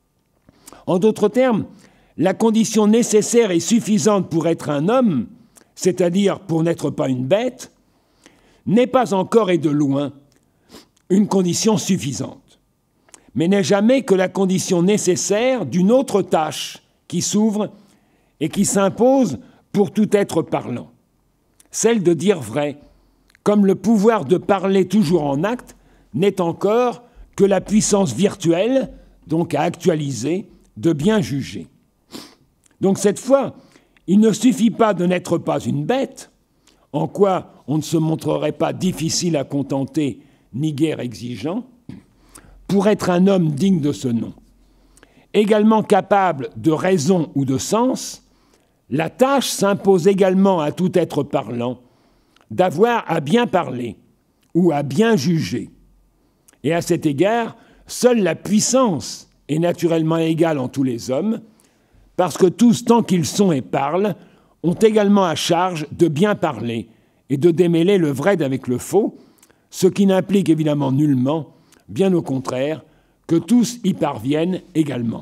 En d'autres termes, la condition nécessaire et suffisante pour être un homme, c'est-à-dire pour n'être pas une bête, n'est pas encore et de loin une condition suffisante, mais n'est jamais que la condition nécessaire d'une autre tâche qui s'ouvre et qui s'impose pour tout être parlant, celle de dire vrai, comme le pouvoir de parler toujours en acte n'est encore que la puissance virtuelle, donc à actualiser, de bien juger. Donc cette fois, il ne suffit pas de n'être pas une bête, en quoi on ne se montrerait pas difficile à contenter ni guère exigeant, pour être un homme digne de ce nom. Également capable de raison ou de sens, la tâche s'impose également à tout être parlant d'avoir à bien parler ou à bien juger. Et à cet égard, seule la puissance est naturellement égale en tous les hommes, parce que tous, tant qu'ils sont et parlent, ont également à charge de bien parler et de démêler le vrai d'avec le faux, ce qui n'implique évidemment nullement, bien au contraire, que tous y parviennent également.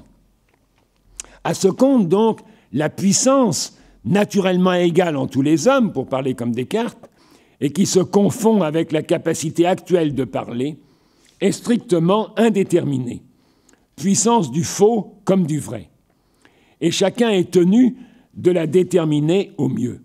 À ce compte, donc, la puissance, naturellement égale en tous les hommes, pour parler comme Descartes, et qui se confond avec la capacité actuelle de parler, est strictement indéterminée, puissance du faux comme du vrai. Et chacun est tenu de la déterminer au mieux.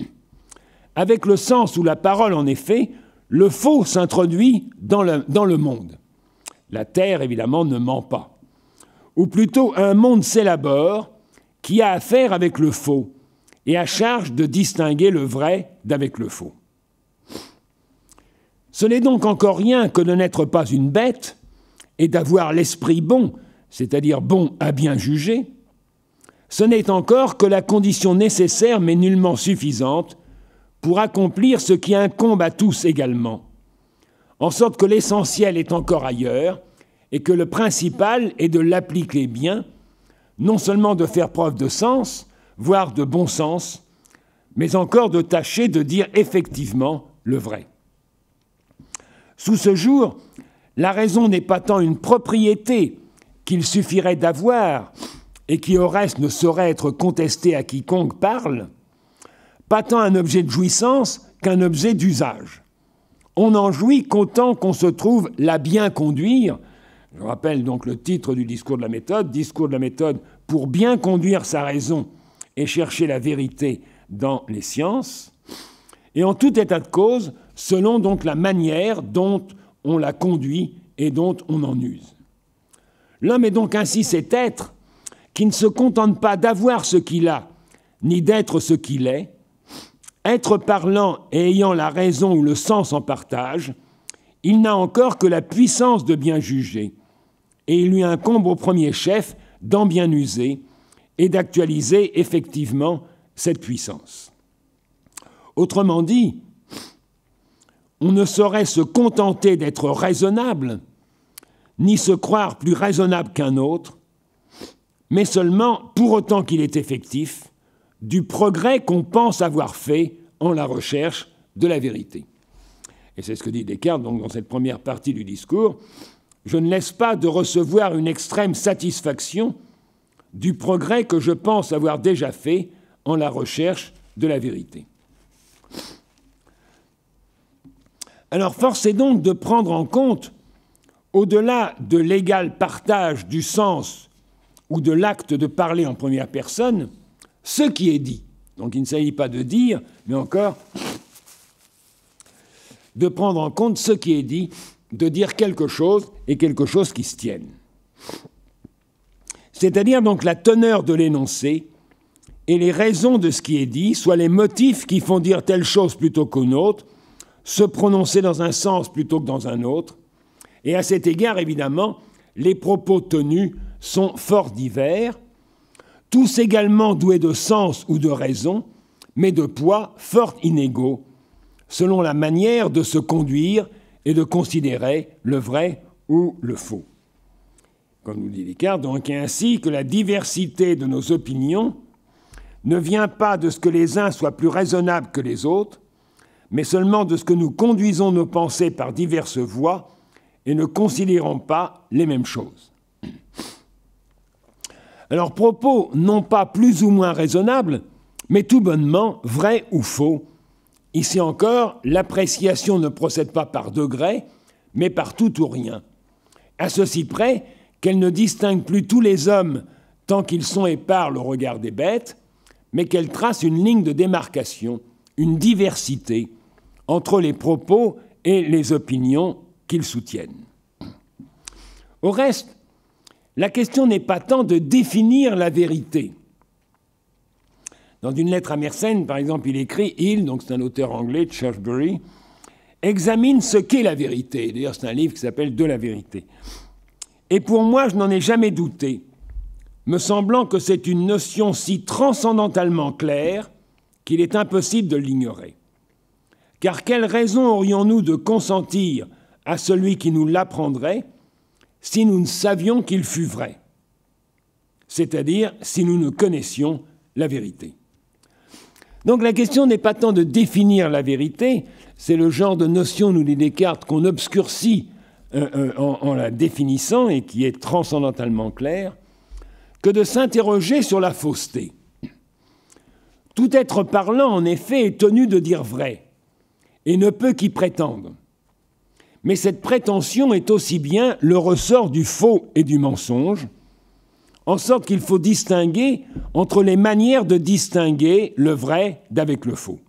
Avec le sens ou la parole, en effet, le faux s'introduit dans le, dans le monde. La terre, évidemment, ne ment pas. Ou plutôt, un monde s'élabore qui a affaire avec le faux et à charge de distinguer le vrai d'avec le faux. Ce n'est donc encore rien que de n'être pas une bête et d'avoir l'esprit bon, c'est-à-dire bon à bien juger. Ce n'est encore que la condition nécessaire mais nullement suffisante pour accomplir ce qui incombe à tous également, en sorte que l'essentiel est encore ailleurs et que le principal est de l'appliquer bien, non seulement de faire preuve de sens, voire de bon sens, mais encore de tâcher de dire effectivement le vrai. Sous ce jour, la raison n'est pas tant une propriété qu'il suffirait d'avoir et qui au reste ne saurait être contestée à quiconque parle, pas tant un objet de jouissance qu'un objet d'usage. On n'en jouit qu'autant qu'on se trouve la bien conduire. Je rappelle donc le titre du discours de la méthode, discours de la méthode pour bien conduire sa raison et chercher la vérité dans les sciences. Et en tout état de cause, selon donc la manière dont on la conduit et dont on en use. L'homme est donc ainsi cet être qui ne se contente pas d'avoir ce qu'il a, ni d'être ce qu'il est. Être parlant et ayant la raison ou le sens en partage, il n'a encore que la puissance de bien juger, et il lui incombe au premier chef d'en bien user et d'actualiser effectivement cette puissance. Autrement dit, on ne saurait se contenter d'être raisonnable, ni se croire plus raisonnable qu'un autre, mais seulement, pour autant qu'il est effectif, du progrès qu'on pense avoir fait en la recherche de la vérité. Et c'est ce que dit Descartes donc, dans cette première partie du discours. Je ne laisse pas de recevoir une extrême satisfaction du progrès que je pense avoir déjà fait en la recherche de la vérité. Alors, force est donc de prendre en compte, au-delà de l'égal partage du sens ou de l'acte de parler en première personne, ce qui est dit. Donc il ne s'agit pas de dire, mais encore de prendre en compte ce qui est dit, de dire quelque chose et quelque chose qui se tienne. C'est-à-dire donc la teneur de l'énoncé et les raisons de ce qui est dit, soit les motifs qui font dire telle chose plutôt qu'une autre, se prononcer dans un sens plutôt que dans un autre. Et à cet égard, évidemment, les propos tenus sont fort divers, tous également doués de sens ou de raison, mais de poids fort inégaux, selon la manière de se conduire et de considérer le vrai ou le faux. Comme nous dit Descartes, donc ainsi que la diversité de nos opinions ne vient pas de ce que les uns soient plus raisonnables que les autres, mais seulement de ce que nous conduisons nos pensées par diverses voies et ne considérons pas les mêmes choses. Alors, propos non pas plus ou moins raisonnables, mais tout bonnement vrai ou faux. Ici encore, l'appréciation ne procède pas par degrés, mais par tout ou rien. À ceci près qu'elle ne distingue plus tous les hommes tant qu'ils sont épars au regard des bêtes, mais qu'elle trace une ligne de démarcation, une diversité entre les propos et les opinions qu'ils soutiennent. Au reste, la question n'est pas tant de définir la vérité. Dans une lettre à Mersenne, par exemple, il écrit, il, donc c'est un auteur anglais, Cherbury, examine ce qu'est la vérité. D'ailleurs, c'est un livre qui s'appelle « De la vérité ». Et pour moi, je n'en ai jamais douté, me semblant que c'est une notion si transcendentalement claire qu'il est impossible de l'ignorer. Car quelle raison aurions-nous de consentir à celui qui nous l'apprendrait si nous ne savions qu'il fût vrai, c'est-à-dire si nous ne connaissions la vérité. Donc la question n'est pas tant de définir la vérité, c'est le genre de notion, nous dit Descartes, qu'on obscurcit euh, euh, en, en la définissant et qui est transcendentalement claire, que de s'interroger sur la fausseté. Tout être parlant, en effet, est tenu de dire vrai et ne peut qu'y prétendre. Mais cette prétention est aussi bien le ressort du faux et du mensonge, en sorte qu'il faut distinguer entre les manières de distinguer le vrai d'avec le faux.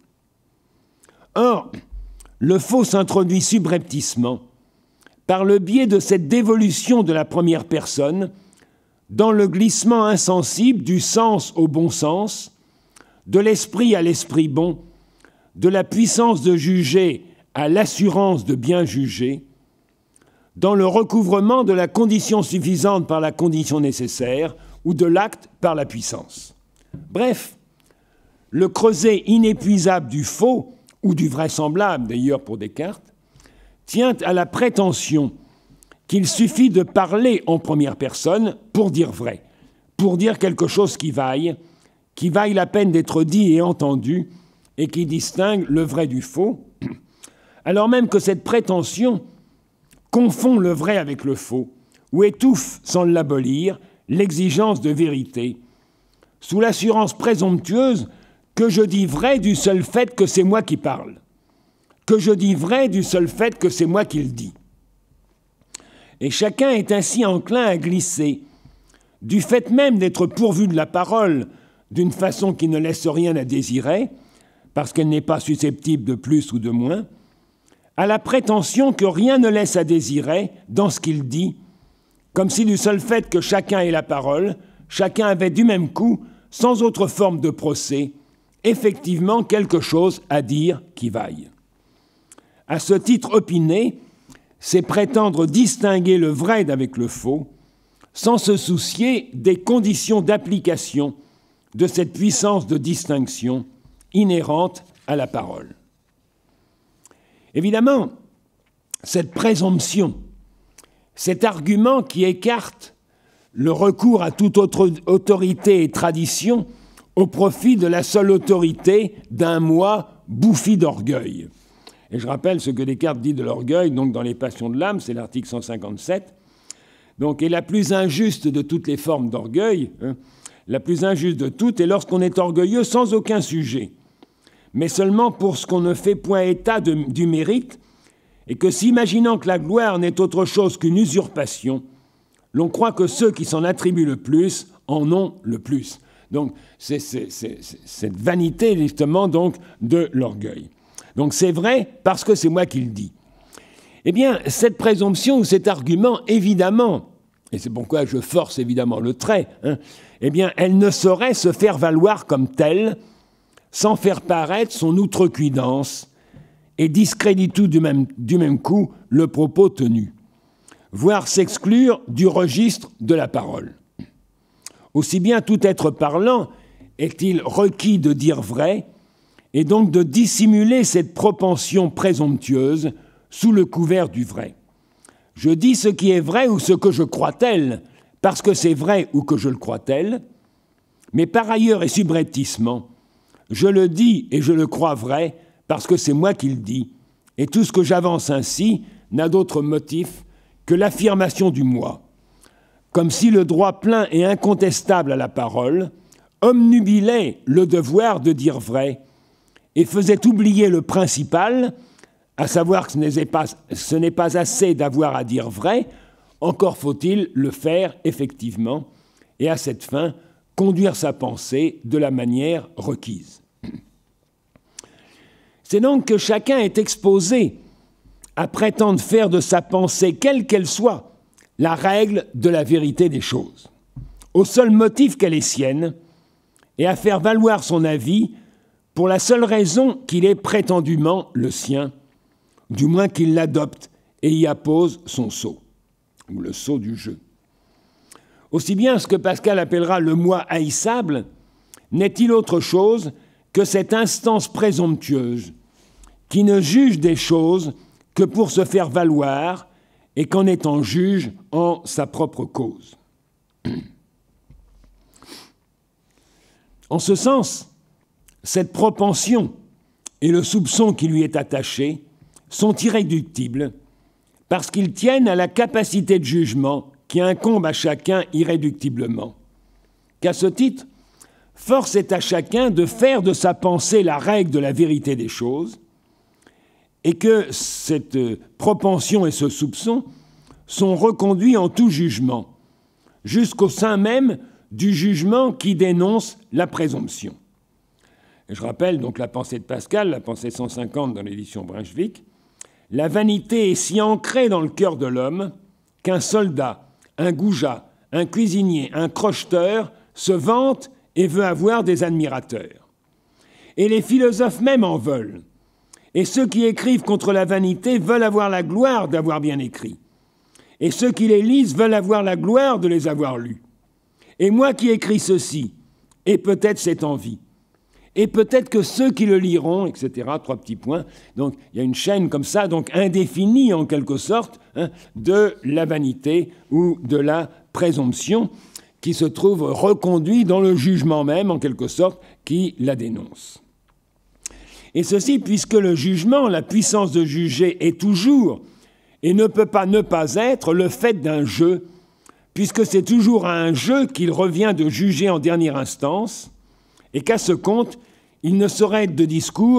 Or, le faux s'introduit subrepticement par le biais de cette dévolution de la première personne dans le glissement insensible du sens au bon sens, de l'esprit à l'esprit bon, de la puissance de juger à l'assurance de bien juger, dans le recouvrement de la condition suffisante par la condition nécessaire ou de l'acte par la puissance. Bref, le creuset inépuisable du faux, ou du vraisemblable d'ailleurs pour Descartes, tient à la prétention qu'il suffit de parler en première personne pour dire vrai, pour dire quelque chose qui vaille, qui vaille la peine d'être dit et entendu, et qui distingue le vrai du faux, alors même que cette prétention confond le vrai avec le faux, ou étouffe, sans l'abolir, l'exigence de vérité, sous l'assurance présomptueuse que je dis vrai du seul fait que c'est moi qui parle, que je dis vrai du seul fait que c'est moi qui le dis. Et chacun est ainsi enclin à glisser, du fait même d'être pourvu de la parole d'une façon qui ne laisse rien à désirer, parce qu'elle n'est pas susceptible de plus ou de moins, à la prétention que rien ne laisse à désirer dans ce qu'il dit, comme si du seul fait que chacun ait la parole, chacun avait du même coup, sans autre forme de procès, effectivement quelque chose à dire qui vaille. À ce titre opiné, c'est prétendre distinguer le vrai d'avec le faux, sans se soucier des conditions d'application de cette puissance de distinction inhérente à la parole. Évidemment, cette présomption, cet argument qui écarte le recours à toute autre autorité et tradition au profit de la seule autorité d'un moi bouffi d'orgueil. Et je rappelle ce que Descartes dit de l'orgueil, donc dans les Passions de l'âme, c'est l'article cent cinquante-sept. Donc, et la plus injuste de toutes les formes d'orgueil, hein, la plus injuste de toutes est lorsqu'on est orgueilleux sans aucun sujet, mais seulement pour ce qu'on ne fait point état de, du mérite, et que s'imaginant que la gloire n'est autre chose qu'une usurpation, l'on croit que ceux qui s'en attribuent le plus en ont le plus. Donc, c'est, c'est, c'est, c'est cette vanité, justement, donc, de l'orgueil. Donc, c'est vrai parce que c'est moi qui le dis. Eh bien, cette présomption ou cet argument, évidemment, et c'est pourquoi je force évidemment le trait, hein, eh bien, elle ne saurait se faire valoir comme telle sans faire paraître son outrecuidance et discréditer tout du même, du même coup le propos tenu, voire s'exclure du registre de la parole. Aussi bien tout être parlant est-il requis de dire vrai, et donc de dissimuler cette propension présomptueuse sous le couvert du vrai. Je dis ce qui est vrai ou ce que je crois tel, parce que c'est vrai ou que je le crois tel, mais par ailleurs et subrepticement, je le dis et je le crois vrai, parce que c'est moi qui le dis, et tout ce que j'avance ainsi n'a d'autre motif que l'affirmation du moi, comme si le droit plein et incontestable à la parole omnubilait le devoir de dire vrai et faisait oublier le principal, à savoir que ce n'est pas, ce n'est pas assez d'avoir à dire vrai, encore faut-il le faire effectivement, et à cette fin, conduire sa pensée de la manière requise. C'est donc que chacun est exposé à prétendre faire de sa pensée, quelle qu'elle soit, la règle de la vérité des choses, au seul motif qu'elle est sienne, et à faire valoir son avis pour la seule raison qu'il est prétendument le sien, du moins qu'il l'adopte et y appose son sceau, ou le sceau du jeu. Aussi bien ce que Pascal appellera le moi haïssable n'est-il autre chose que cette instance présomptueuse qui ne juge des choses que pour se faire valoir et qu'en étant juge en sa propre cause. En ce sens, cette propension et le soupçon qui lui est attaché sont irréductibles parce qu'ils tiennent à la capacité de jugement qui incombe à chacun irréductiblement. Qu'à ce titre, force est à chacun de faire de sa pensée la règle de la vérité des choses, et que cette propension et ce soupçon sont reconduits en tout jugement, jusqu'au sein même du jugement qui dénonce la présomption. Et je rappelle donc la pensée de Pascal, la pensée cent cinquante dans l'édition Brunswick. La vanité est si ancrée dans le cœur de l'homme qu'un soldat, un goujat, un cuisinier, un crocheteur se vante et veut avoir des admirateurs. Et les philosophes même en veulent. Et ceux qui écrivent contre la vanité veulent avoir la gloire d'avoir bien écrit. Et ceux qui les lisent veulent avoir la gloire de les avoir lus. Et moi qui écris ceci, et peut-être cette envie, et peut-être que ceux qui le liront, et cetera, trois petits points. Donc, il y a une chaîne comme ça, donc indéfinie en quelque sorte, hein, de la vanité ou de la présomption qui se trouve reconduit dans le jugement même, en quelque sorte, qui la dénonce. Et ceci puisque le jugement, la puissance de juger, est toujours et ne peut pas ne pas être le fait d'un jeu, puisque c'est toujours à un jeu qu'il revient de juger en dernière instance, et qu'à ce compte, il ne saurait être de discours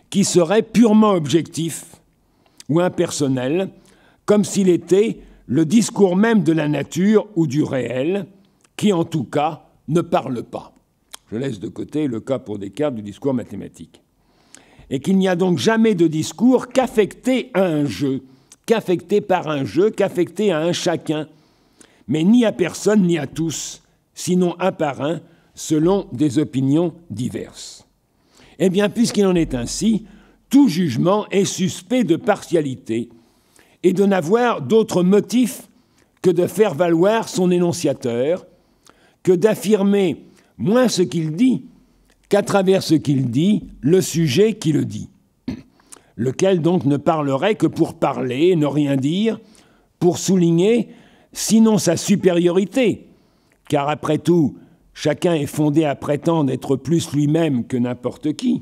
qui serait purement objectif ou impersonnel, comme s'il était le discours même de la nature ou du réel, qui en tout cas ne parle pas. Je laisse de côté le cas pour Descartes du discours mathématique. Et qu'il n'y a donc jamais de discours qu'affecté à un jeu, qu'affecté par un jeu, qu'affecté à un chacun, mais ni à personne ni à tous, sinon un par un, selon des opinions diverses. Eh bien, puisqu'il en est ainsi, tout jugement est suspect de partialité et de n'avoir d'autre motif que de faire valoir son énonciateur, que d'affirmer moins ce qu'il dit qu'à travers ce qu'il dit, le sujet qui le dit, lequel donc ne parlerait que pour parler, ne rien dire, pour souligner, sinon sa supériorité, car après tout, chacun est fondé à prétendre être plus lui-même que n'importe qui,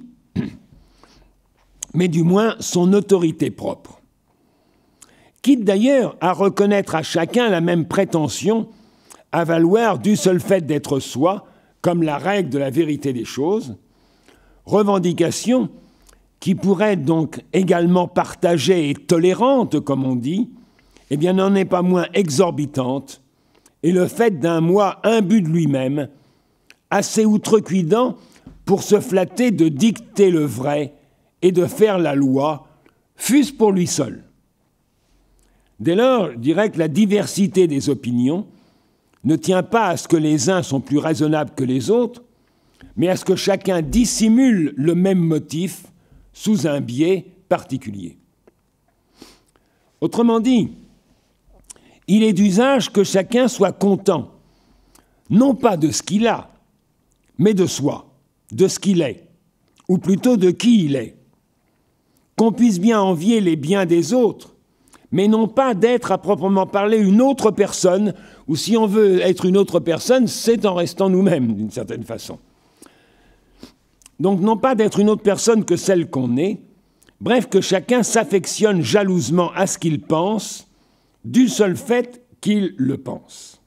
mais du moins son autorité propre. Quitte d'ailleurs à reconnaître à chacun la même prétention à valoir du seul fait d'être soi, comme la règle de la vérité des choses, revendication qui pourrait être donc également partagée et tolérante, comme on dit, eh bien n'en est pas moins exorbitante, et le fait d'un moi imbu de lui-même, assez outrecuidant pour se flatter de dicter le vrai et de faire la loi, fût-ce pour lui seul. Dès lors, je dirais que la diversité des opinions ne tient pas à ce que les uns sont plus raisonnables que les autres, mais à ce que chacun dissimule le même motif sous un biais particulier. Autrement dit, il est d'usage que chacun soit content, non pas de ce qu'il a, mais de soi, de ce qu'il est, ou plutôt de qui il est. Qu'on puisse bien envier les biens des autres, mais non pas d'être à proprement parler une autre personne, ou si on veut être une autre personne, c'est en restant nous-mêmes, d'une certaine façon. Donc non pas d'être une autre personne que celle qu'on est, bref, que chacun s'affectionne jalousement à ce qu'il pense, du seul fait qu'il le pense.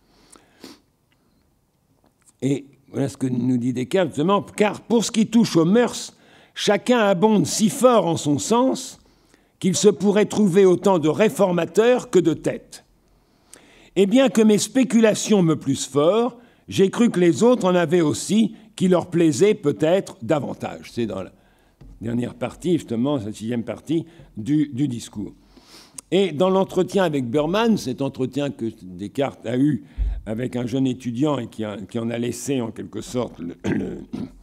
Et voilà ce que nous dit Descartes, justement, car pour ce qui touche aux mœurs, chacun abonde si fort en son sens qu'il se pourrait trouver autant de réformateurs que de têtes. Et bien que mes spéculations me plussent fort, j'ai cru que les autres en avaient aussi, qui leur plaisaient peut-être davantage. C'est dans la dernière partie, justement, la sixième partie du, du discours. Et dans l'entretien avec Burman, cet entretien que Descartes a eu avec un jeune étudiant et qui, a, qui en a laissé en quelque sorte le, le,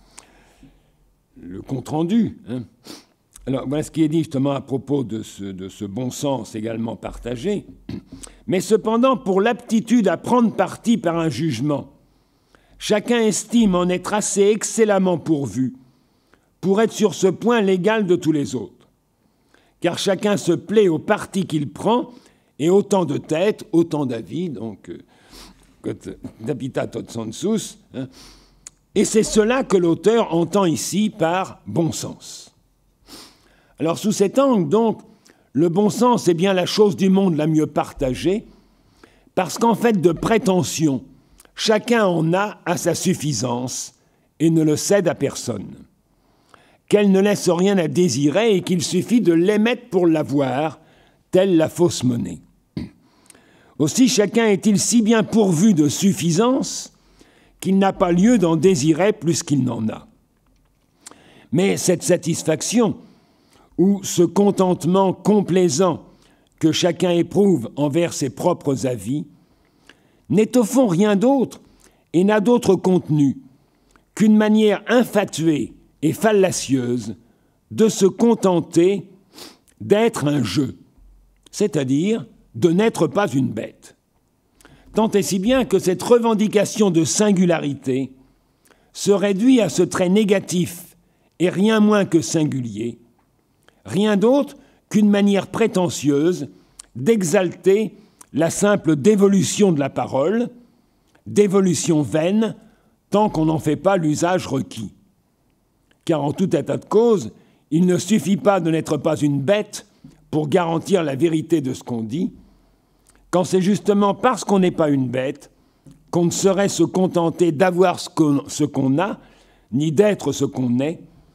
le compte-rendu, hein. Alors, voilà ce qui est dit justement à propos de ce, de ce bon sens également partagé. Mais cependant, pour l'aptitude à prendre parti par un jugement, chacun estime en être assez excellemment pourvu pour être sur ce point l'égal de tous les autres. Car chacun se plaît au parti qu'il prend, et autant de têtes, autant d'avis, donc d'habitat tot sensus, hein, et c'est cela que l'auteur entend ici par bon sens. Alors, sous cet angle, donc, le bon sens est bien la chose du monde la mieux partagée, parce qu'en fait de prétention, chacun en a à sa suffisance et ne le cède à personne. Qu'elle ne laisse rien à désirer et qu'il suffit de l'émettre pour l'avoir, telle la fausse monnaie. Aussi, chacun est-il si bien pourvu de suffisance qu'il n'a pas lieu d'en désirer plus qu'il n'en a. Mais cette satisfaction, ou ce contentement complaisant que chacun éprouve envers ses propres avis, n'est au fond rien d'autre et n'a d'autre contenu qu'une manière infatuée et fallacieuse de se contenter d'être un jeu, c'est-à-dire de n'être pas une bête. Tant et si bien que cette revendication de singularité se réduit à ce trait négatif et rien moins que singulier, rien d'autre qu'une manière prétentieuse d'exalter la simple dévolution de la parole, dévolution vaine, tant qu'on n'en fait pas l'usage requis. Car en tout état de cause, il ne suffit pas de n'être pas une bête pour garantir la vérité de ce qu'on dit, quand c'est justement parce qu'on n'est pas une bête qu'on ne saurait se contenter d'avoir ce qu'on, ce qu'on a, ni d'être ce qu'on est,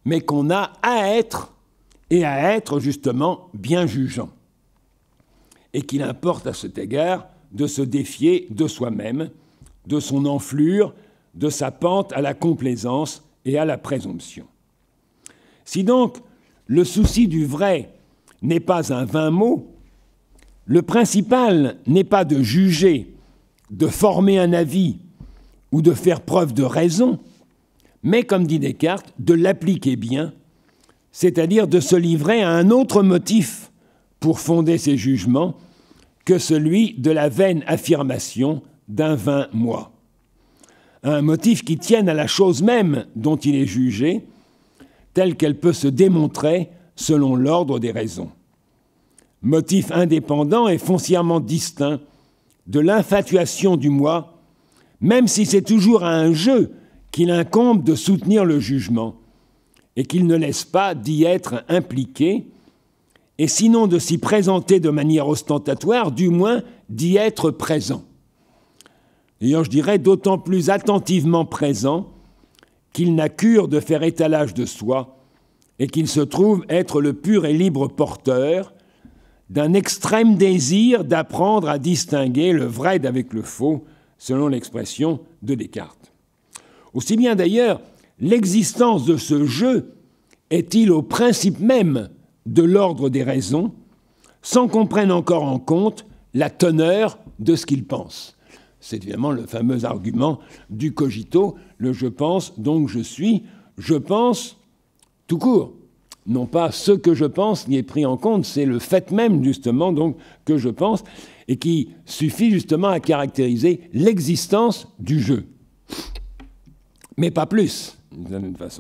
mais qu'on a à être, et à être justement bien jugeant. Et qu'il importe à cet égard de se défier de soi-même, de son enflure, de sa pente à la complaisance et à la présomption. Si donc le souci du vrai n'est pas un vain mot, le principal n'est pas de juger, de former un avis ou de faire preuve de raison, mais, comme dit Descartes, de l'appliquer bien, c'est-à-dire de se livrer à un autre motif pour fonder ses jugements que celui de la vaine affirmation d'un vain moi. Un motif qui tienne à la chose même dont il est jugé, telle qu'elle peut se démontrer selon l'ordre des raisons. Motif indépendant et foncièrement distinct de l'infatuation du moi, même si c'est toujours à un jeu qu'il incombe de soutenir le jugement et qu'il ne laisse pas d'y être impliqué, et sinon de s'y présenter de manière ostentatoire, du moins d'y être présent. D'ailleurs, je dirais d'autant plus attentivement présent qu'il n'a cure de faire étalage de soi et qu'il se trouve être le pur et libre porteur d'un extrême désir d'apprendre à distinguer le vrai d'avec le faux, selon l'expression de Descartes. Aussi bien d'ailleurs, l'existence de ce jeu est-il au principe même de l'ordre des raisons, sans qu'on prenne encore en compte la teneur de ce qu'il pense. C'est évidemment le fameux argument du cogito, le « je pense, donc je suis », je pense tout court. Non pas ce que je pense qui est pris en compte, c'est le fait même, justement, donc, que je pense, et qui suffit justement à caractériser l'existence du jeu. Mais pas plus, d'une certaine façon.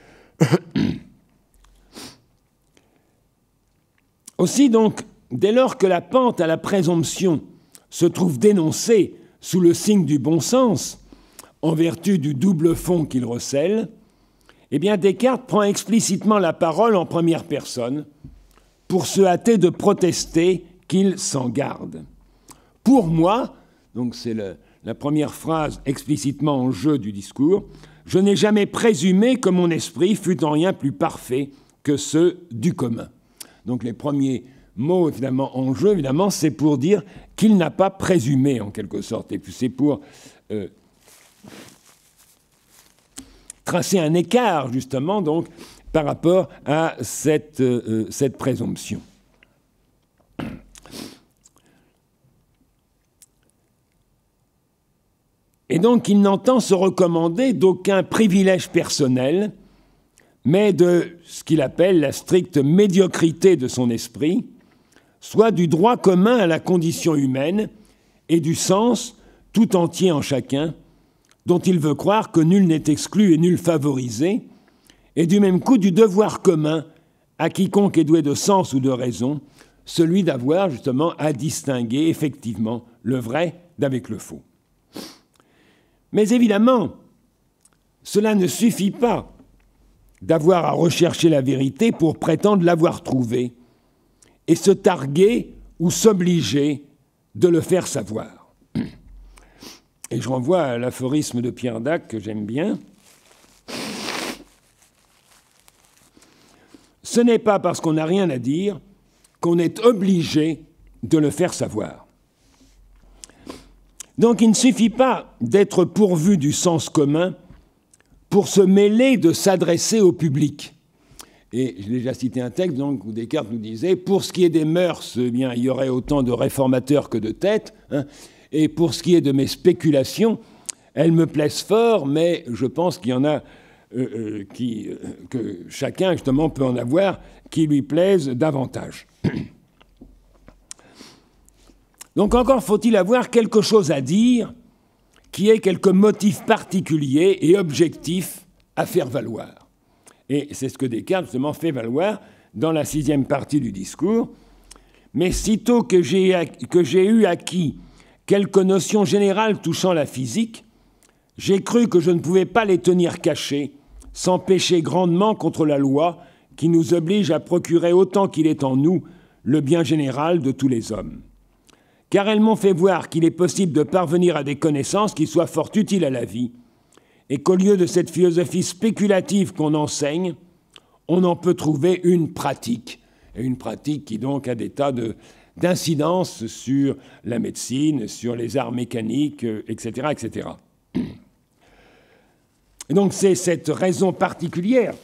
Aussi, donc, dès lors que la pente à la présomption se trouve dénoncée sous le signe du bon sens, en vertu du double fond qu'il recèle, eh bien Descartes prend explicitement la parole en première personne pour se hâter de protester qu'il s'en garde. Pour moi, donc c'est le, la première phrase explicitement en jeu du discours, je n'ai jamais présumé que mon esprit fût en rien plus parfait que ceux du commun. Donc les premiers mots évidemment en jeu, évidemment, c'est pour dire qu'il n'a pas présumé en quelque sorte, et puis c'est pour euh, tracer un écart justement donc par rapport à cette, euh, cette présomption. Et donc il n'entend se recommander d'aucun privilège personnel, mais de ce qu'il appelle la stricte médiocrité de son esprit, soit du droit commun à la condition humaine et du sens tout entier en chacun, dont il veut croire que nul n'est exclu et nul favorisé, et du même coup du devoir commun à quiconque est doué de sens ou de raison, celui d'avoir justement à distinguer effectivement le vrai d'avec le faux. Mais évidemment, cela ne suffit pas d'avoir à rechercher la vérité pour prétendre l'avoir trouvée et se targuer ou s'obliger de le faire savoir. Et je renvoie à l'aphorisme de Pierre Dac que j'aime bien. Ce n'est pas parce qu'on n'a rien à dire qu'on est obligé de le faire savoir. Donc il ne suffit pas d'être pourvu du sens commun pour se mêler de s'adresser au public. Et j'ai déjà cité un texte donc, où Descartes nous disait « Pour ce qui est des mœurs, eh bien, il y aurait autant de réformateurs que de têtes, hein, et pour ce qui est de mes spéculations, elles me plaisent fort, mais je pense qu'il y en a euh, euh, qui, euh, que chacun justement peut en avoir qui lui plaisent davantage. » Donc encore faut-il avoir quelque chose à dire qui ait quelques motifs particuliers et objectifs à faire valoir. Et c'est ce que Descartes justement fait valoir dans la sixième partie du discours. Mais sitôt que j'ai, que j'ai eu acquis quelques notions générales touchant la physique, j'ai cru que je ne pouvais pas les tenir cachées sans pécher grandement contre la loi qui nous oblige à procurer autant qu'il est en nous le bien général de tous les hommes. Car elles m'ont fait voir qu'il est possible de parvenir à des connaissances qui soient fort utiles à la vie, et qu'au lieu de cette philosophie spéculative qu'on enseigne, on en peut trouver une pratique, et une pratique qui donc a des tas de, d'incidences sur la médecine, sur les arts mécaniques, et cetera, et cetera. Et donc c'est cette raison particulière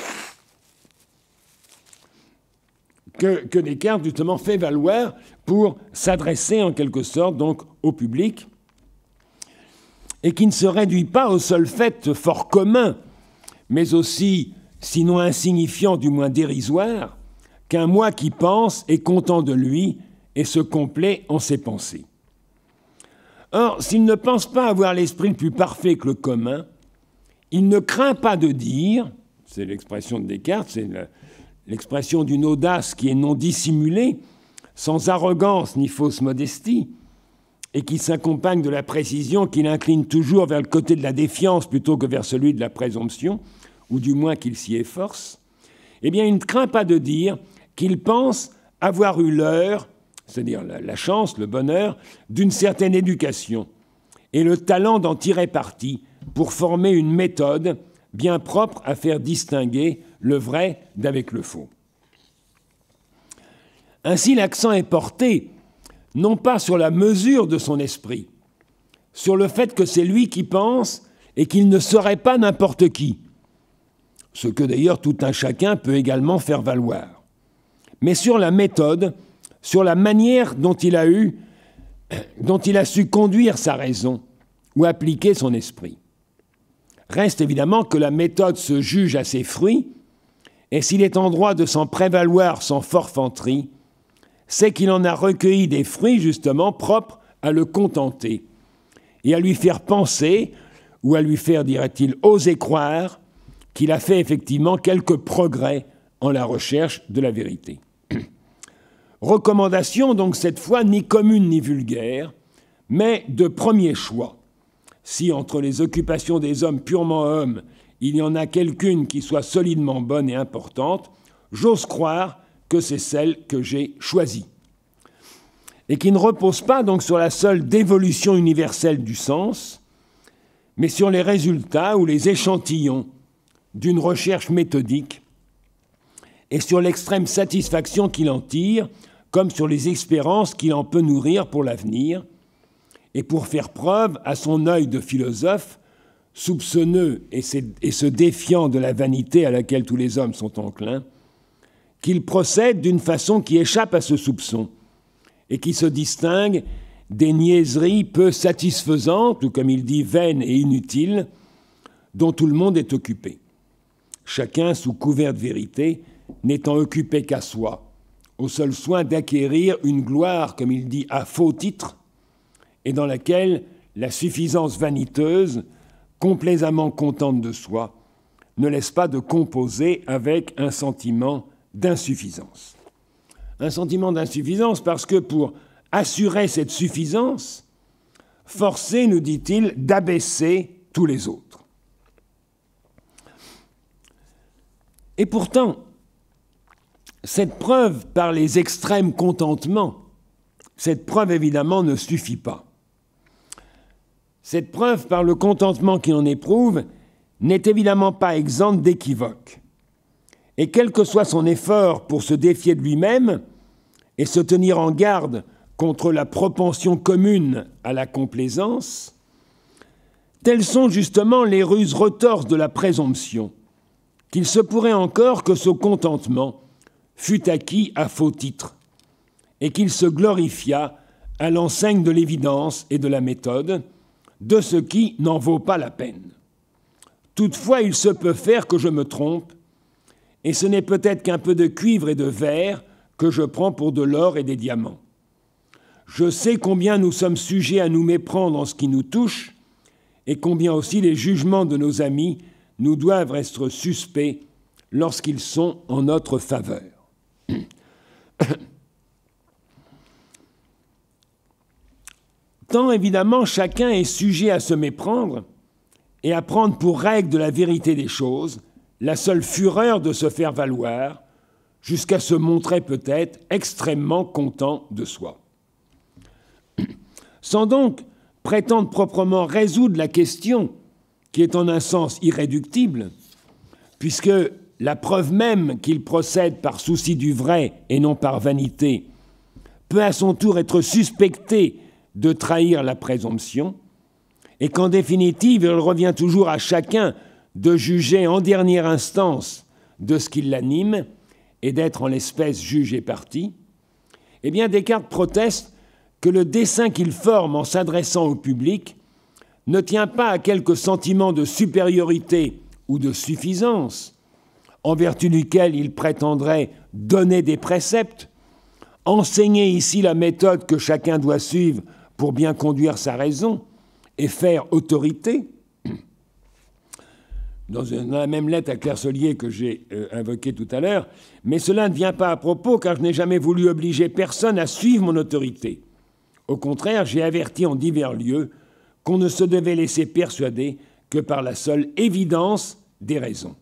que, que Descartes justement fait valoir pour s'adresser en quelque sorte donc au public, et qui ne se réduit pas au seul fait fort commun, mais aussi, sinon insignifiant, du moins dérisoire, qu'un moi qui pense est content de lui et se complaît en ses pensées. Or, s'il ne pense pas avoir l'esprit le plus parfait que le commun, il ne craint pas de dire, c'est l'expression de Descartes, c'est l'expression d'une audace qui est non dissimulée, sans arrogance ni fausse modestie, et qui s'accompagne de la précision qu'il incline toujours vers le côté de la défiance plutôt que vers celui de la présomption, ou du moins qu'il s'y efforce, eh bien, il ne craint pas de dire qu'il pense avoir eu l'heure, c'est-à-dire la, la chance, le bonheur, d'une certaine éducation, et le talent d'en tirer parti pour former une méthode bien propre à faire distinguer le vrai d'avec le faux. Ainsi, l'accent est porté non pas sur la mesure de son esprit, sur le fait que c'est lui qui pense et qu'il ne serait pas n'importe qui, ce que d'ailleurs tout un chacun peut également faire valoir, mais sur la méthode, sur la manière dont il a eu, dont il a su conduire sa raison ou appliquer son esprit. Reste évidemment que la méthode se juge à ses fruits, et s'il est en droit de s'en prévaloir sans forfanterie, c'est qu'il en a recueilli des fruits justement propres à le contenter et à lui faire penser, ou à lui faire, dirait-il, oser croire qu'il a fait effectivement quelques progrès en la recherche de la vérité. Recommandation donc cette fois ni commune ni vulgaire, mais de premier choix. Si entre les occupations des hommes purement hommes, il y en a quelqu'une qui soit solidement bonne et importante, j'ose croire que c'est celle que j'ai choisie, et qui ne repose pas donc sur la seule dévolution universelle du sens, mais sur les résultats ou les échantillons d'une recherche méthodique, et sur l'extrême satisfaction qu'il en tire, comme sur les espérances qu'il en peut nourrir pour l'avenir, et pour faire preuve à son œil de philosophe, soupçonneux et se défiant de la vanité à laquelle tous les hommes sont enclins, qu'il procède d'une façon qui échappe à ce soupçon et qui se distingue des niaiseries peu satisfaisantes, ou comme il dit, vaines et inutiles, dont tout le monde est occupé. Chacun, sous couvert de vérité, n'étant occupé qu'à soi, au seul soin d'acquérir une gloire, comme il dit, à faux titre, et dans laquelle la suffisance vaniteuse, complaisamment contente de soi, ne laisse pas de composer avec un sentiment d'insuffisance. Un sentiment d'insuffisance parce que pour assurer cette suffisance, forcé, nous dit-il, d'abaisser tous les autres. Et pourtant, cette preuve par les extrêmes contentements, cette preuve évidemment ne suffit pas. Cette preuve par le contentement qu'il en éprouve n'est évidemment pas exempte d'équivoque. Et quel que soit son effort pour se défier de lui-même et se tenir en garde contre la propension commune à la complaisance, telles sont justement les ruses retorses de la présomption, qu'il se pourrait encore que ce contentement fût acquis à faux titre, et qu'il se glorifiât à l'enseigne de l'évidence et de la méthode, de ce qui n'en vaut pas la peine. Toutefois, il se peut faire que je me trompe, et ce n'est peut-être qu'un peu de cuivre et de verre que je prends pour de l'or et des diamants. Je sais combien nous sommes sujets à nous méprendre en ce qui nous touche, et combien aussi les jugements de nos amis nous doivent être suspects lorsqu'ils sont en notre faveur. Tant évidemment chacun est sujet à se méprendre et à prendre pour règle de la vérité des choses la seule fureur de se faire valoir, jusqu'à se montrer peut-être extrêmement content de soi. Sans donc prétendre proprement résoudre la question, qui est en un sens irréductible, puisque la preuve même qu'il procède par souci du vrai et non par vanité, peut à son tour être suspecté de trahir la présomption, et qu'en définitive, il revient toujours à chacun de juger en dernière instance de ce qui l'anime et d'être en l'espèce juge et partie, eh bien Descartes proteste que le dessein qu'il forme en s'adressant au public ne tient pas à quelque sentiment de supériorité ou de suffisance, en vertu duquel il prétendrait donner des préceptes, enseigner ici la méthode que chacun doit suivre pour bien conduire sa raison et faire autorité. Dans la même lettre à Clarselier que j'ai euh, invoquée tout à l'heure, mais cela ne vient pas à propos car je n'ai jamais voulu obliger personne à suivre mon autorité. Au contraire, j'ai averti en divers lieux qu'on ne se devait laisser persuader que par la seule évidence des raisons.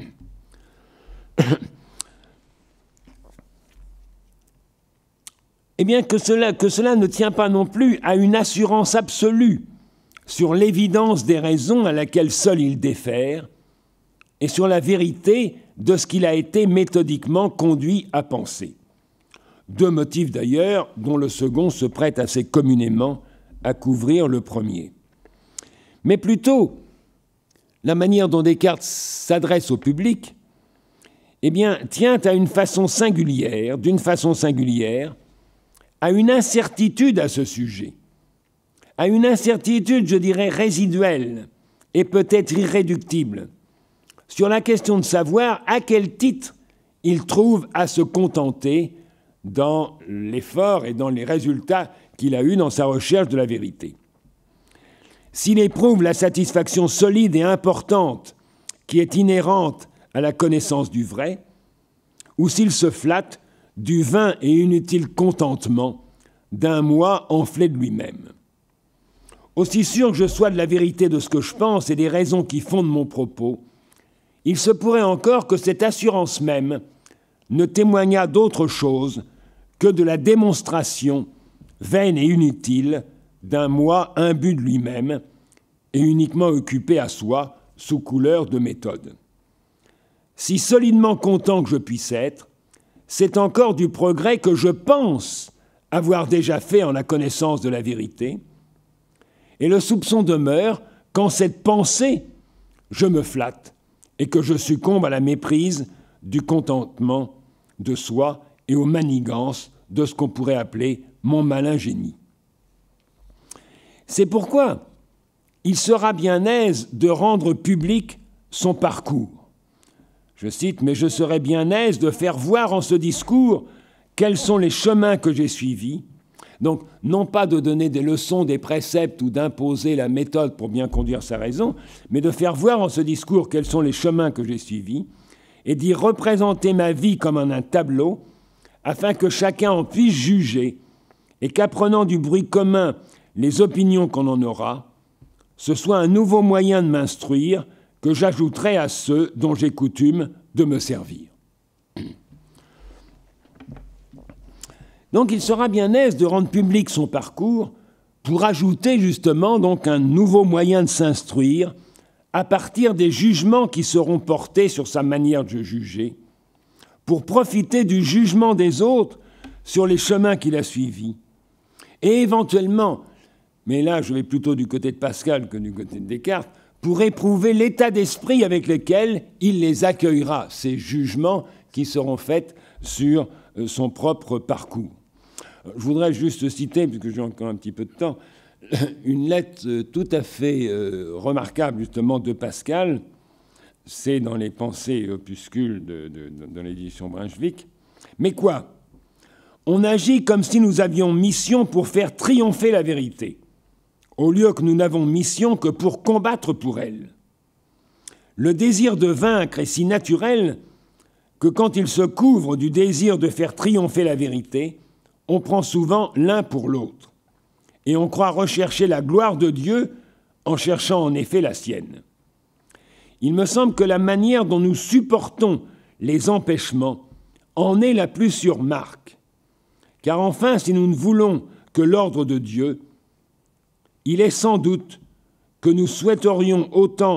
Eh bien, que cela, que cela ne tient pas non plus à une assurance absolue sur l'évidence des raisons à laquelle seul il défère et sur la vérité de ce qu'il a été méthodiquement conduit à penser. Deux motifs d'ailleurs dont le second se prête assez communément à couvrir le premier. Mais plutôt, la manière dont Descartes s'adresse au public, eh bien, tient à une façon singulière, d'une façon singulière, à une incertitude à ce sujet, à une incertitude, je dirais, résiduelle et peut-être irréductible, sur la question de savoir à quel titre il trouve à se contenter dans l'effort et dans les résultats qu'il a eus dans sa recherche de la vérité. S'il éprouve la satisfaction solide et importante qui est inhérente à la connaissance du vrai, ou s'il se flatte du vain et inutile contentement d'un moi enflé de lui-même. Aussi sûr que je sois de la vérité de ce que je pense et des raisons qui fondent mon propos, il se pourrait encore que cette assurance même ne témoignât d'autre chose que de la démonstration vaine et inutile d'un moi imbu de lui-même et uniquement occupé à soi sous couleur de méthode. Si solidement content que je puisse être, c'est encore du progrès que je pense avoir déjà fait en la connaissance de la vérité, et le soupçon demeure qu'en cette pensée, je me flatte et que je succombe à la méprise du contentement de soi et aux manigances de ce qu'on pourrait appeler mon malin génie. C'est pourquoi il sera bien aise de rendre public son parcours. Je cite, « Mais je serais bien aise de faire voir en ce discours quels sont les chemins que j'ai suivis. » Donc, non pas de donner des leçons, des préceptes ou d'imposer la méthode pour bien conduire sa raison, mais de faire voir en ce discours quels sont les chemins que j'ai suivis et d'y représenter ma vie comme en un tableau afin que chacun en puisse juger et qu'apprenant du bruit commun les opinions qu'on en aura, ce soit un nouveau moyen de m'instruire que j'ajouterai à ceux dont j'ai coutume de me servir. Donc il sera bien aise de rendre public son parcours pour ajouter justement donc un nouveau moyen de s'instruire à partir des jugements qui seront portés sur sa manière de juger, pour profiter du jugement des autres sur les chemins qu'il a suivis, et éventuellement, mais là je vais plutôt du côté de Pascal que du côté de Descartes, pour éprouver l'état d'esprit avec lequel il les accueillera, ces jugements qui seront faits sur son propre parcours. Je voudrais juste citer, puisque j'ai encore un petit peu de temps, une lettre tout à fait remarquable justement de Pascal, c'est dans les Pensées opuscules de, de, de, de l'édition Brunswick. Mais quoi ? On agit comme si nous avions mission pour faire triompher la vérité, au lieu que nous n'avons mission que pour combattre pour elle. Le désir de vaincre est si naturel que quand il se couvre du désir de faire triompher la vérité, on prend souvent l'un pour l'autre, et on croit rechercher la gloire de Dieu en cherchant en effet la sienne. Il me semble que la manière dont nous supportons les empêchements en est la plus sûre marque, car enfin, si nous ne voulons que l'ordre de Dieu, il est sans doute que nous souhaiterions autant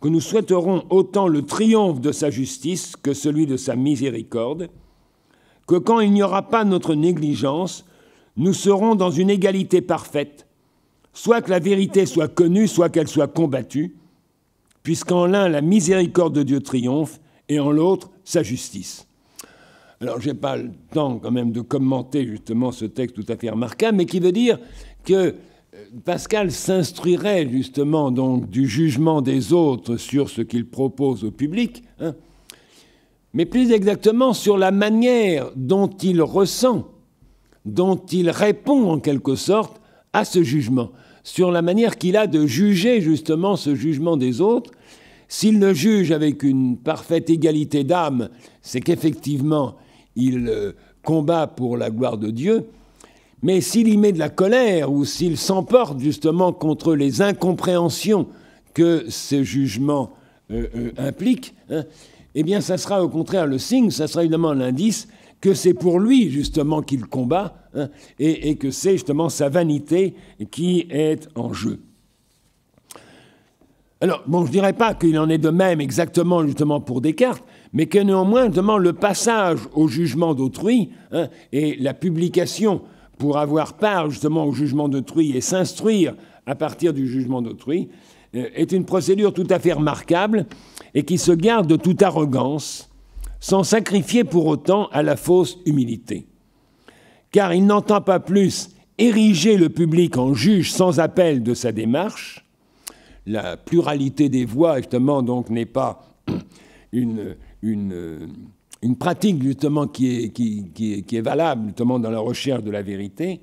que nous souhaiterons autant le triomphe de sa justice que celui de sa miséricorde, que quand il n'y aura pas notre négligence, nous serons dans une égalité parfaite, soit que la vérité soit connue, soit qu'elle soit combattue, puisqu'en l'un, la miséricorde de Dieu triomphe, et en l'autre, sa justice. Alors, je n'ai pas le temps quand même de commenter justement ce texte tout à fait remarquable, mais qui veut dire que Pascal s'instruirait justement donc du jugement des autres sur ce qu'il propose au public, hein, mais plus exactement sur la manière dont il ressent, dont il répond en quelque sorte à ce jugement, sur la manière qu'il a de juger justement ce jugement des autres. S'il le juge avec une parfaite égalité d'âme, c'est qu'effectivement, il combat pour la gloire de Dieu, mais s'il y met de la colère ou s'il s'emporte justement contre les incompréhensions que ce jugement euh, euh, implique, hein, eh bien, ça sera au contraire le signe, ça sera évidemment l'indice que c'est pour lui justement qu'il combat, hein, et, et que c'est justement sa vanité qui est en jeu. Alors, bon, je ne dirais pas qu'il en est de même exactement justement pour Descartes, mais que néanmoins, justement, le passage au jugement d'autrui, hein, et la publication pour avoir part justement au jugement d'autrui et s'instruire à partir du jugement d'autrui, euh, est une procédure tout à fait remarquable et qui se garde de toute arrogance, sans sacrifier pour autant à la fausse humilité. Car il n'entend pas plus ériger le public en juge sans appel de sa démarche. La pluralité des voix, justement, donc, n'est pas une, une, une pratique, justement, qui est, qui, qui, est, qui est valable, justement, dans la recherche de la vérité.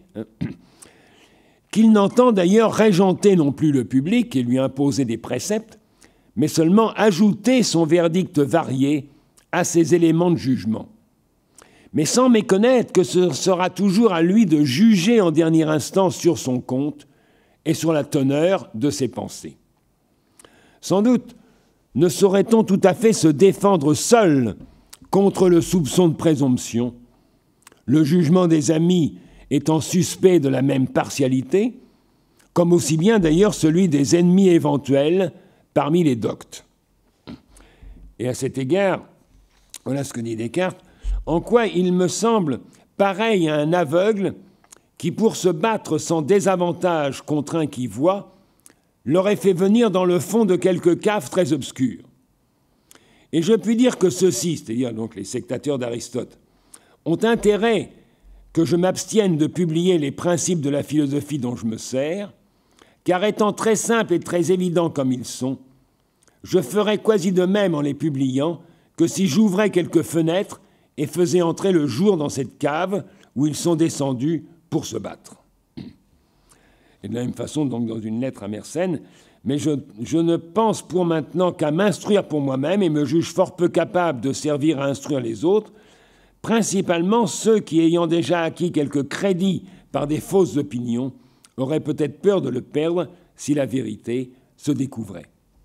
Qu'il n'entend d'ailleurs régenter non plus le public et lui imposer des préceptes, mais seulement ajouter son verdict varié à ces éléments de jugement. Mais sans méconnaître que ce sera toujours à lui de juger en dernière instance sur son compte et sur la teneur de ses pensées. Sans doute ne saurait-on tout à fait se défendre seul contre le soupçon de présomption, le jugement des amis étant suspect de la même partialité, comme aussi bien d'ailleurs celui des ennemis éventuels parmi les doctes. Et à cet égard, voilà ce que dit Descartes, en quoi il me semble pareil à un aveugle qui, pour se battre sans désavantage contre un qui voit, l'aurait fait venir dans le fond de quelque cave très obscure. Et je puis dire que ceux-ci, c'est-à-dire donc les sectateurs d'Aristote, ont intérêt que je m'abstienne de publier les principes de la philosophie dont je me sers, car étant très simples et très évidents comme ils sont, je ferais quasi de même en les publiant que si j'ouvrais quelques fenêtres et faisais entrer le jour dans cette cave où ils sont descendus pour se battre. Et de la même façon, donc, dans une lettre à Mersenne, mais je, je ne pense pour maintenant qu'à m'instruire pour moi-même et me juge fort peu capable de servir à instruire les autres, principalement ceux qui, ayant déjà acquis quelque crédit par des fausses opinions, auraient peut-être peur de le perdre si la vérité se découvrait.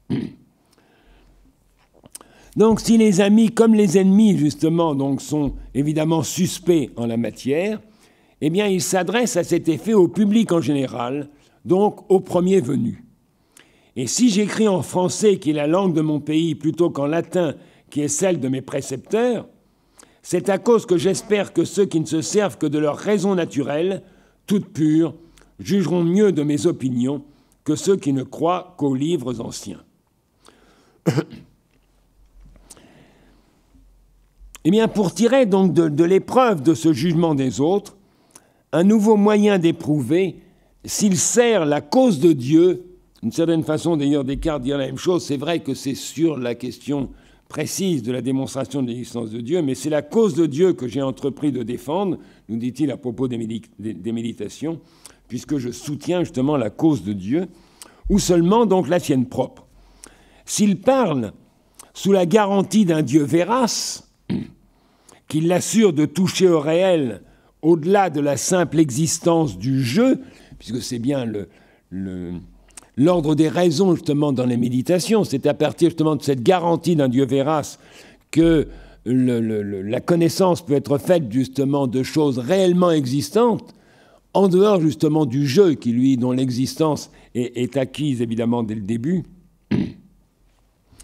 Donc, si les amis comme les ennemis, justement, donc, sont évidemment suspects en la matière, eh bien, ils s'adressent à cet effet au public en général, donc au premier venu. Et si j'écris en français, qui est la langue de mon pays, plutôt qu'en latin, qui est celle de mes précepteurs, c'est à cause que j'espère que ceux qui ne se servent que de leur raison naturelle, toute pure, jugeront mieux de mes opinions que ceux qui ne croient qu'aux livres anciens. Eh bien, pour tirer donc de, de l'épreuve de ce jugement des autres, un nouveau moyen d'éprouver s'il sert la cause de Dieu, d'une certaine façon d'ailleurs Descartes dit la même chose, c'est vrai que c'est sur la question précise de la démonstration de l'existence de Dieu, mais c'est la cause de Dieu que j'ai entrepris de défendre, nous dit-il à propos des, médi- des méditations, puisque je soutiens justement la cause de Dieu, ou seulement donc la sienne propre. S'il parle sous la garantie d'un Dieu vérace, qui l'assure de toucher au réel au-delà de la simple existence du jeu, puisque c'est bien le, le, l'ordre des raisons justement dans les méditations, c'est à partir justement de cette garantie d'un Dieu vérace que le, le, la connaissance peut être faite justement de choses réellement existantes, en dehors justement du jeu qui lui, dont l'existence est, est acquise évidemment dès le début.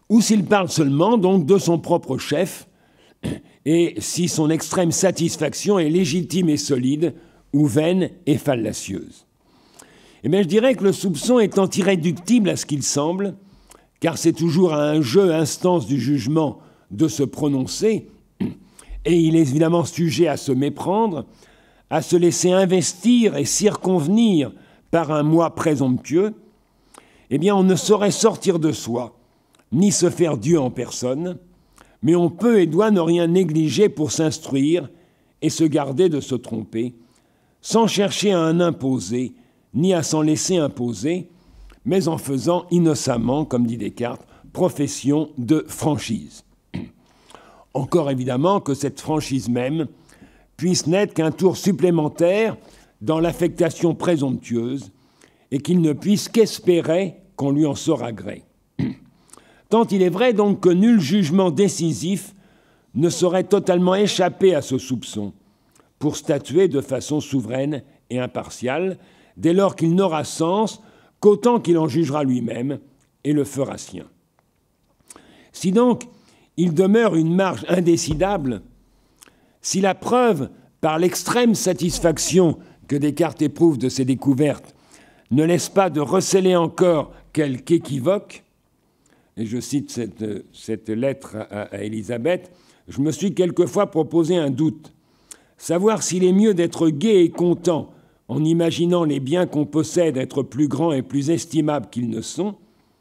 ou s'il parle seulement donc de son propre chef, et si son extrême satisfaction est légitime et solide, ou vaine et fallacieuse. Eh bien, je dirais que le soupçon étant irréductible à ce qu'il semble, car c'est toujours à un jeu instance du jugement de se prononcer, et il est évidemment sujet à se méprendre, à se laisser investir et circonvenir par un moi présomptueux, eh bien on ne saurait sortir de soi, ni se faire Dieu en personne, mais on peut et doit ne rien négliger pour s'instruire et se garder de se tromper, sans chercher à en imposer, ni à s'en laisser imposer, mais en faisant innocemment, comme dit Descartes, profession de franchise. Encore évidemment que cette franchise même puisse n'être qu'un tour supplémentaire dans l'affectation présomptueuse et qu'il ne puisse qu'espérer qu'on lui en saura gré. Tant il est vrai donc que nul jugement décisif ne saurait totalement échapper à ce soupçon pour statuer de façon souveraine et impartiale, dès lors qu'il n'aura sens qu'autant qu'il en jugera lui-même et le fera sien. Si donc il demeure une marge indécidable, si la preuve, par l'extrême satisfaction que Descartes éprouve de ses découvertes, ne laisse pas de receler encore quelque équivoque, et je cite cette, cette lettre à, à Élisabeth, je me suis quelquefois proposé un doute, savoir s'il est mieux d'être gai et content en imaginant les biens qu'on possède être plus grands et plus estimables qu'ils ne sont,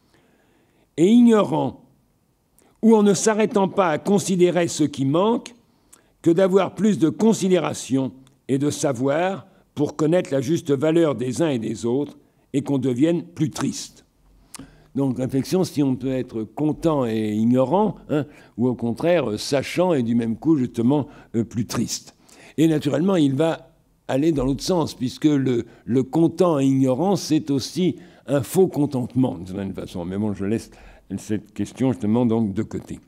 et ignorant ou en ne s'arrêtant pas à considérer ce qui manque, que d'avoir plus de considération et de savoir pour connaître la juste valeur des uns et des autres et qu'on devienne plus triste. Donc, réflexion, si on peut être content et ignorant, hein, ou au contraire, sachant et du même coup, justement, euh, plus triste. Et naturellement, il va aller dans l'autre sens, puisque le, le content et ignorant, c'est aussi un faux contentement, d'une certaine façon. Mais bon, je laisse cette question, justement, donc, de côté.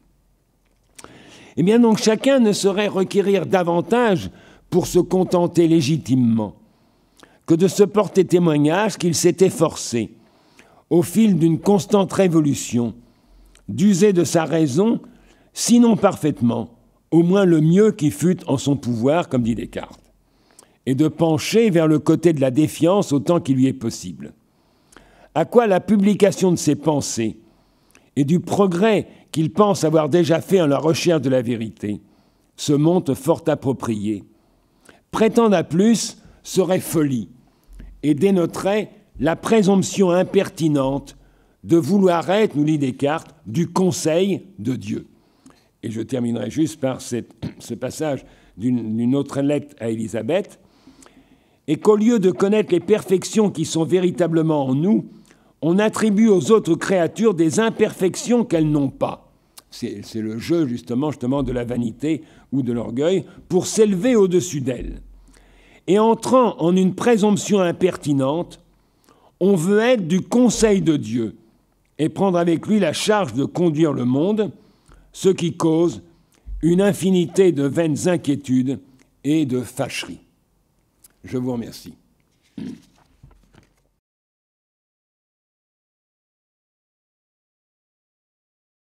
Eh bien, donc, chacun ne saurait requérir davantage pour se contenter légitimement que de se porter témoignage qu'il s'est efforcé, au fil d'une constante révolution, d'user de sa raison, sinon parfaitement, au moins le mieux qui fût en son pouvoir, comme dit Descartes, et de pencher vers le côté de la défiance autant qu'il lui est possible. À quoi la publication de ses pensées et du progrès qu'il pense avoir déjà fait en la recherche de la vérité se montre fort approprié. Prétendre à plus serait folie et dénoterait la présomption impertinente de vouloir être, nous dit Descartes, du conseil de Dieu. Et je terminerai juste par cette, ce passage d'une, d'une autre lettre à Élisabeth, et qu'au lieu de connaître les perfections qui sont véritablement en nous, on attribue aux autres créatures des imperfections qu'elles n'ont pas. C'est, c'est le jeu, justement, justement, de la vanité ou de l'orgueil pour s'élever au-dessus d'elles. Et entrant en une présomption impertinente, on veut être du conseil de Dieu et prendre avec lui la charge de conduire le monde, ce qui cause une infinité de vaines inquiétudes et de fâcheries. Je vous remercie.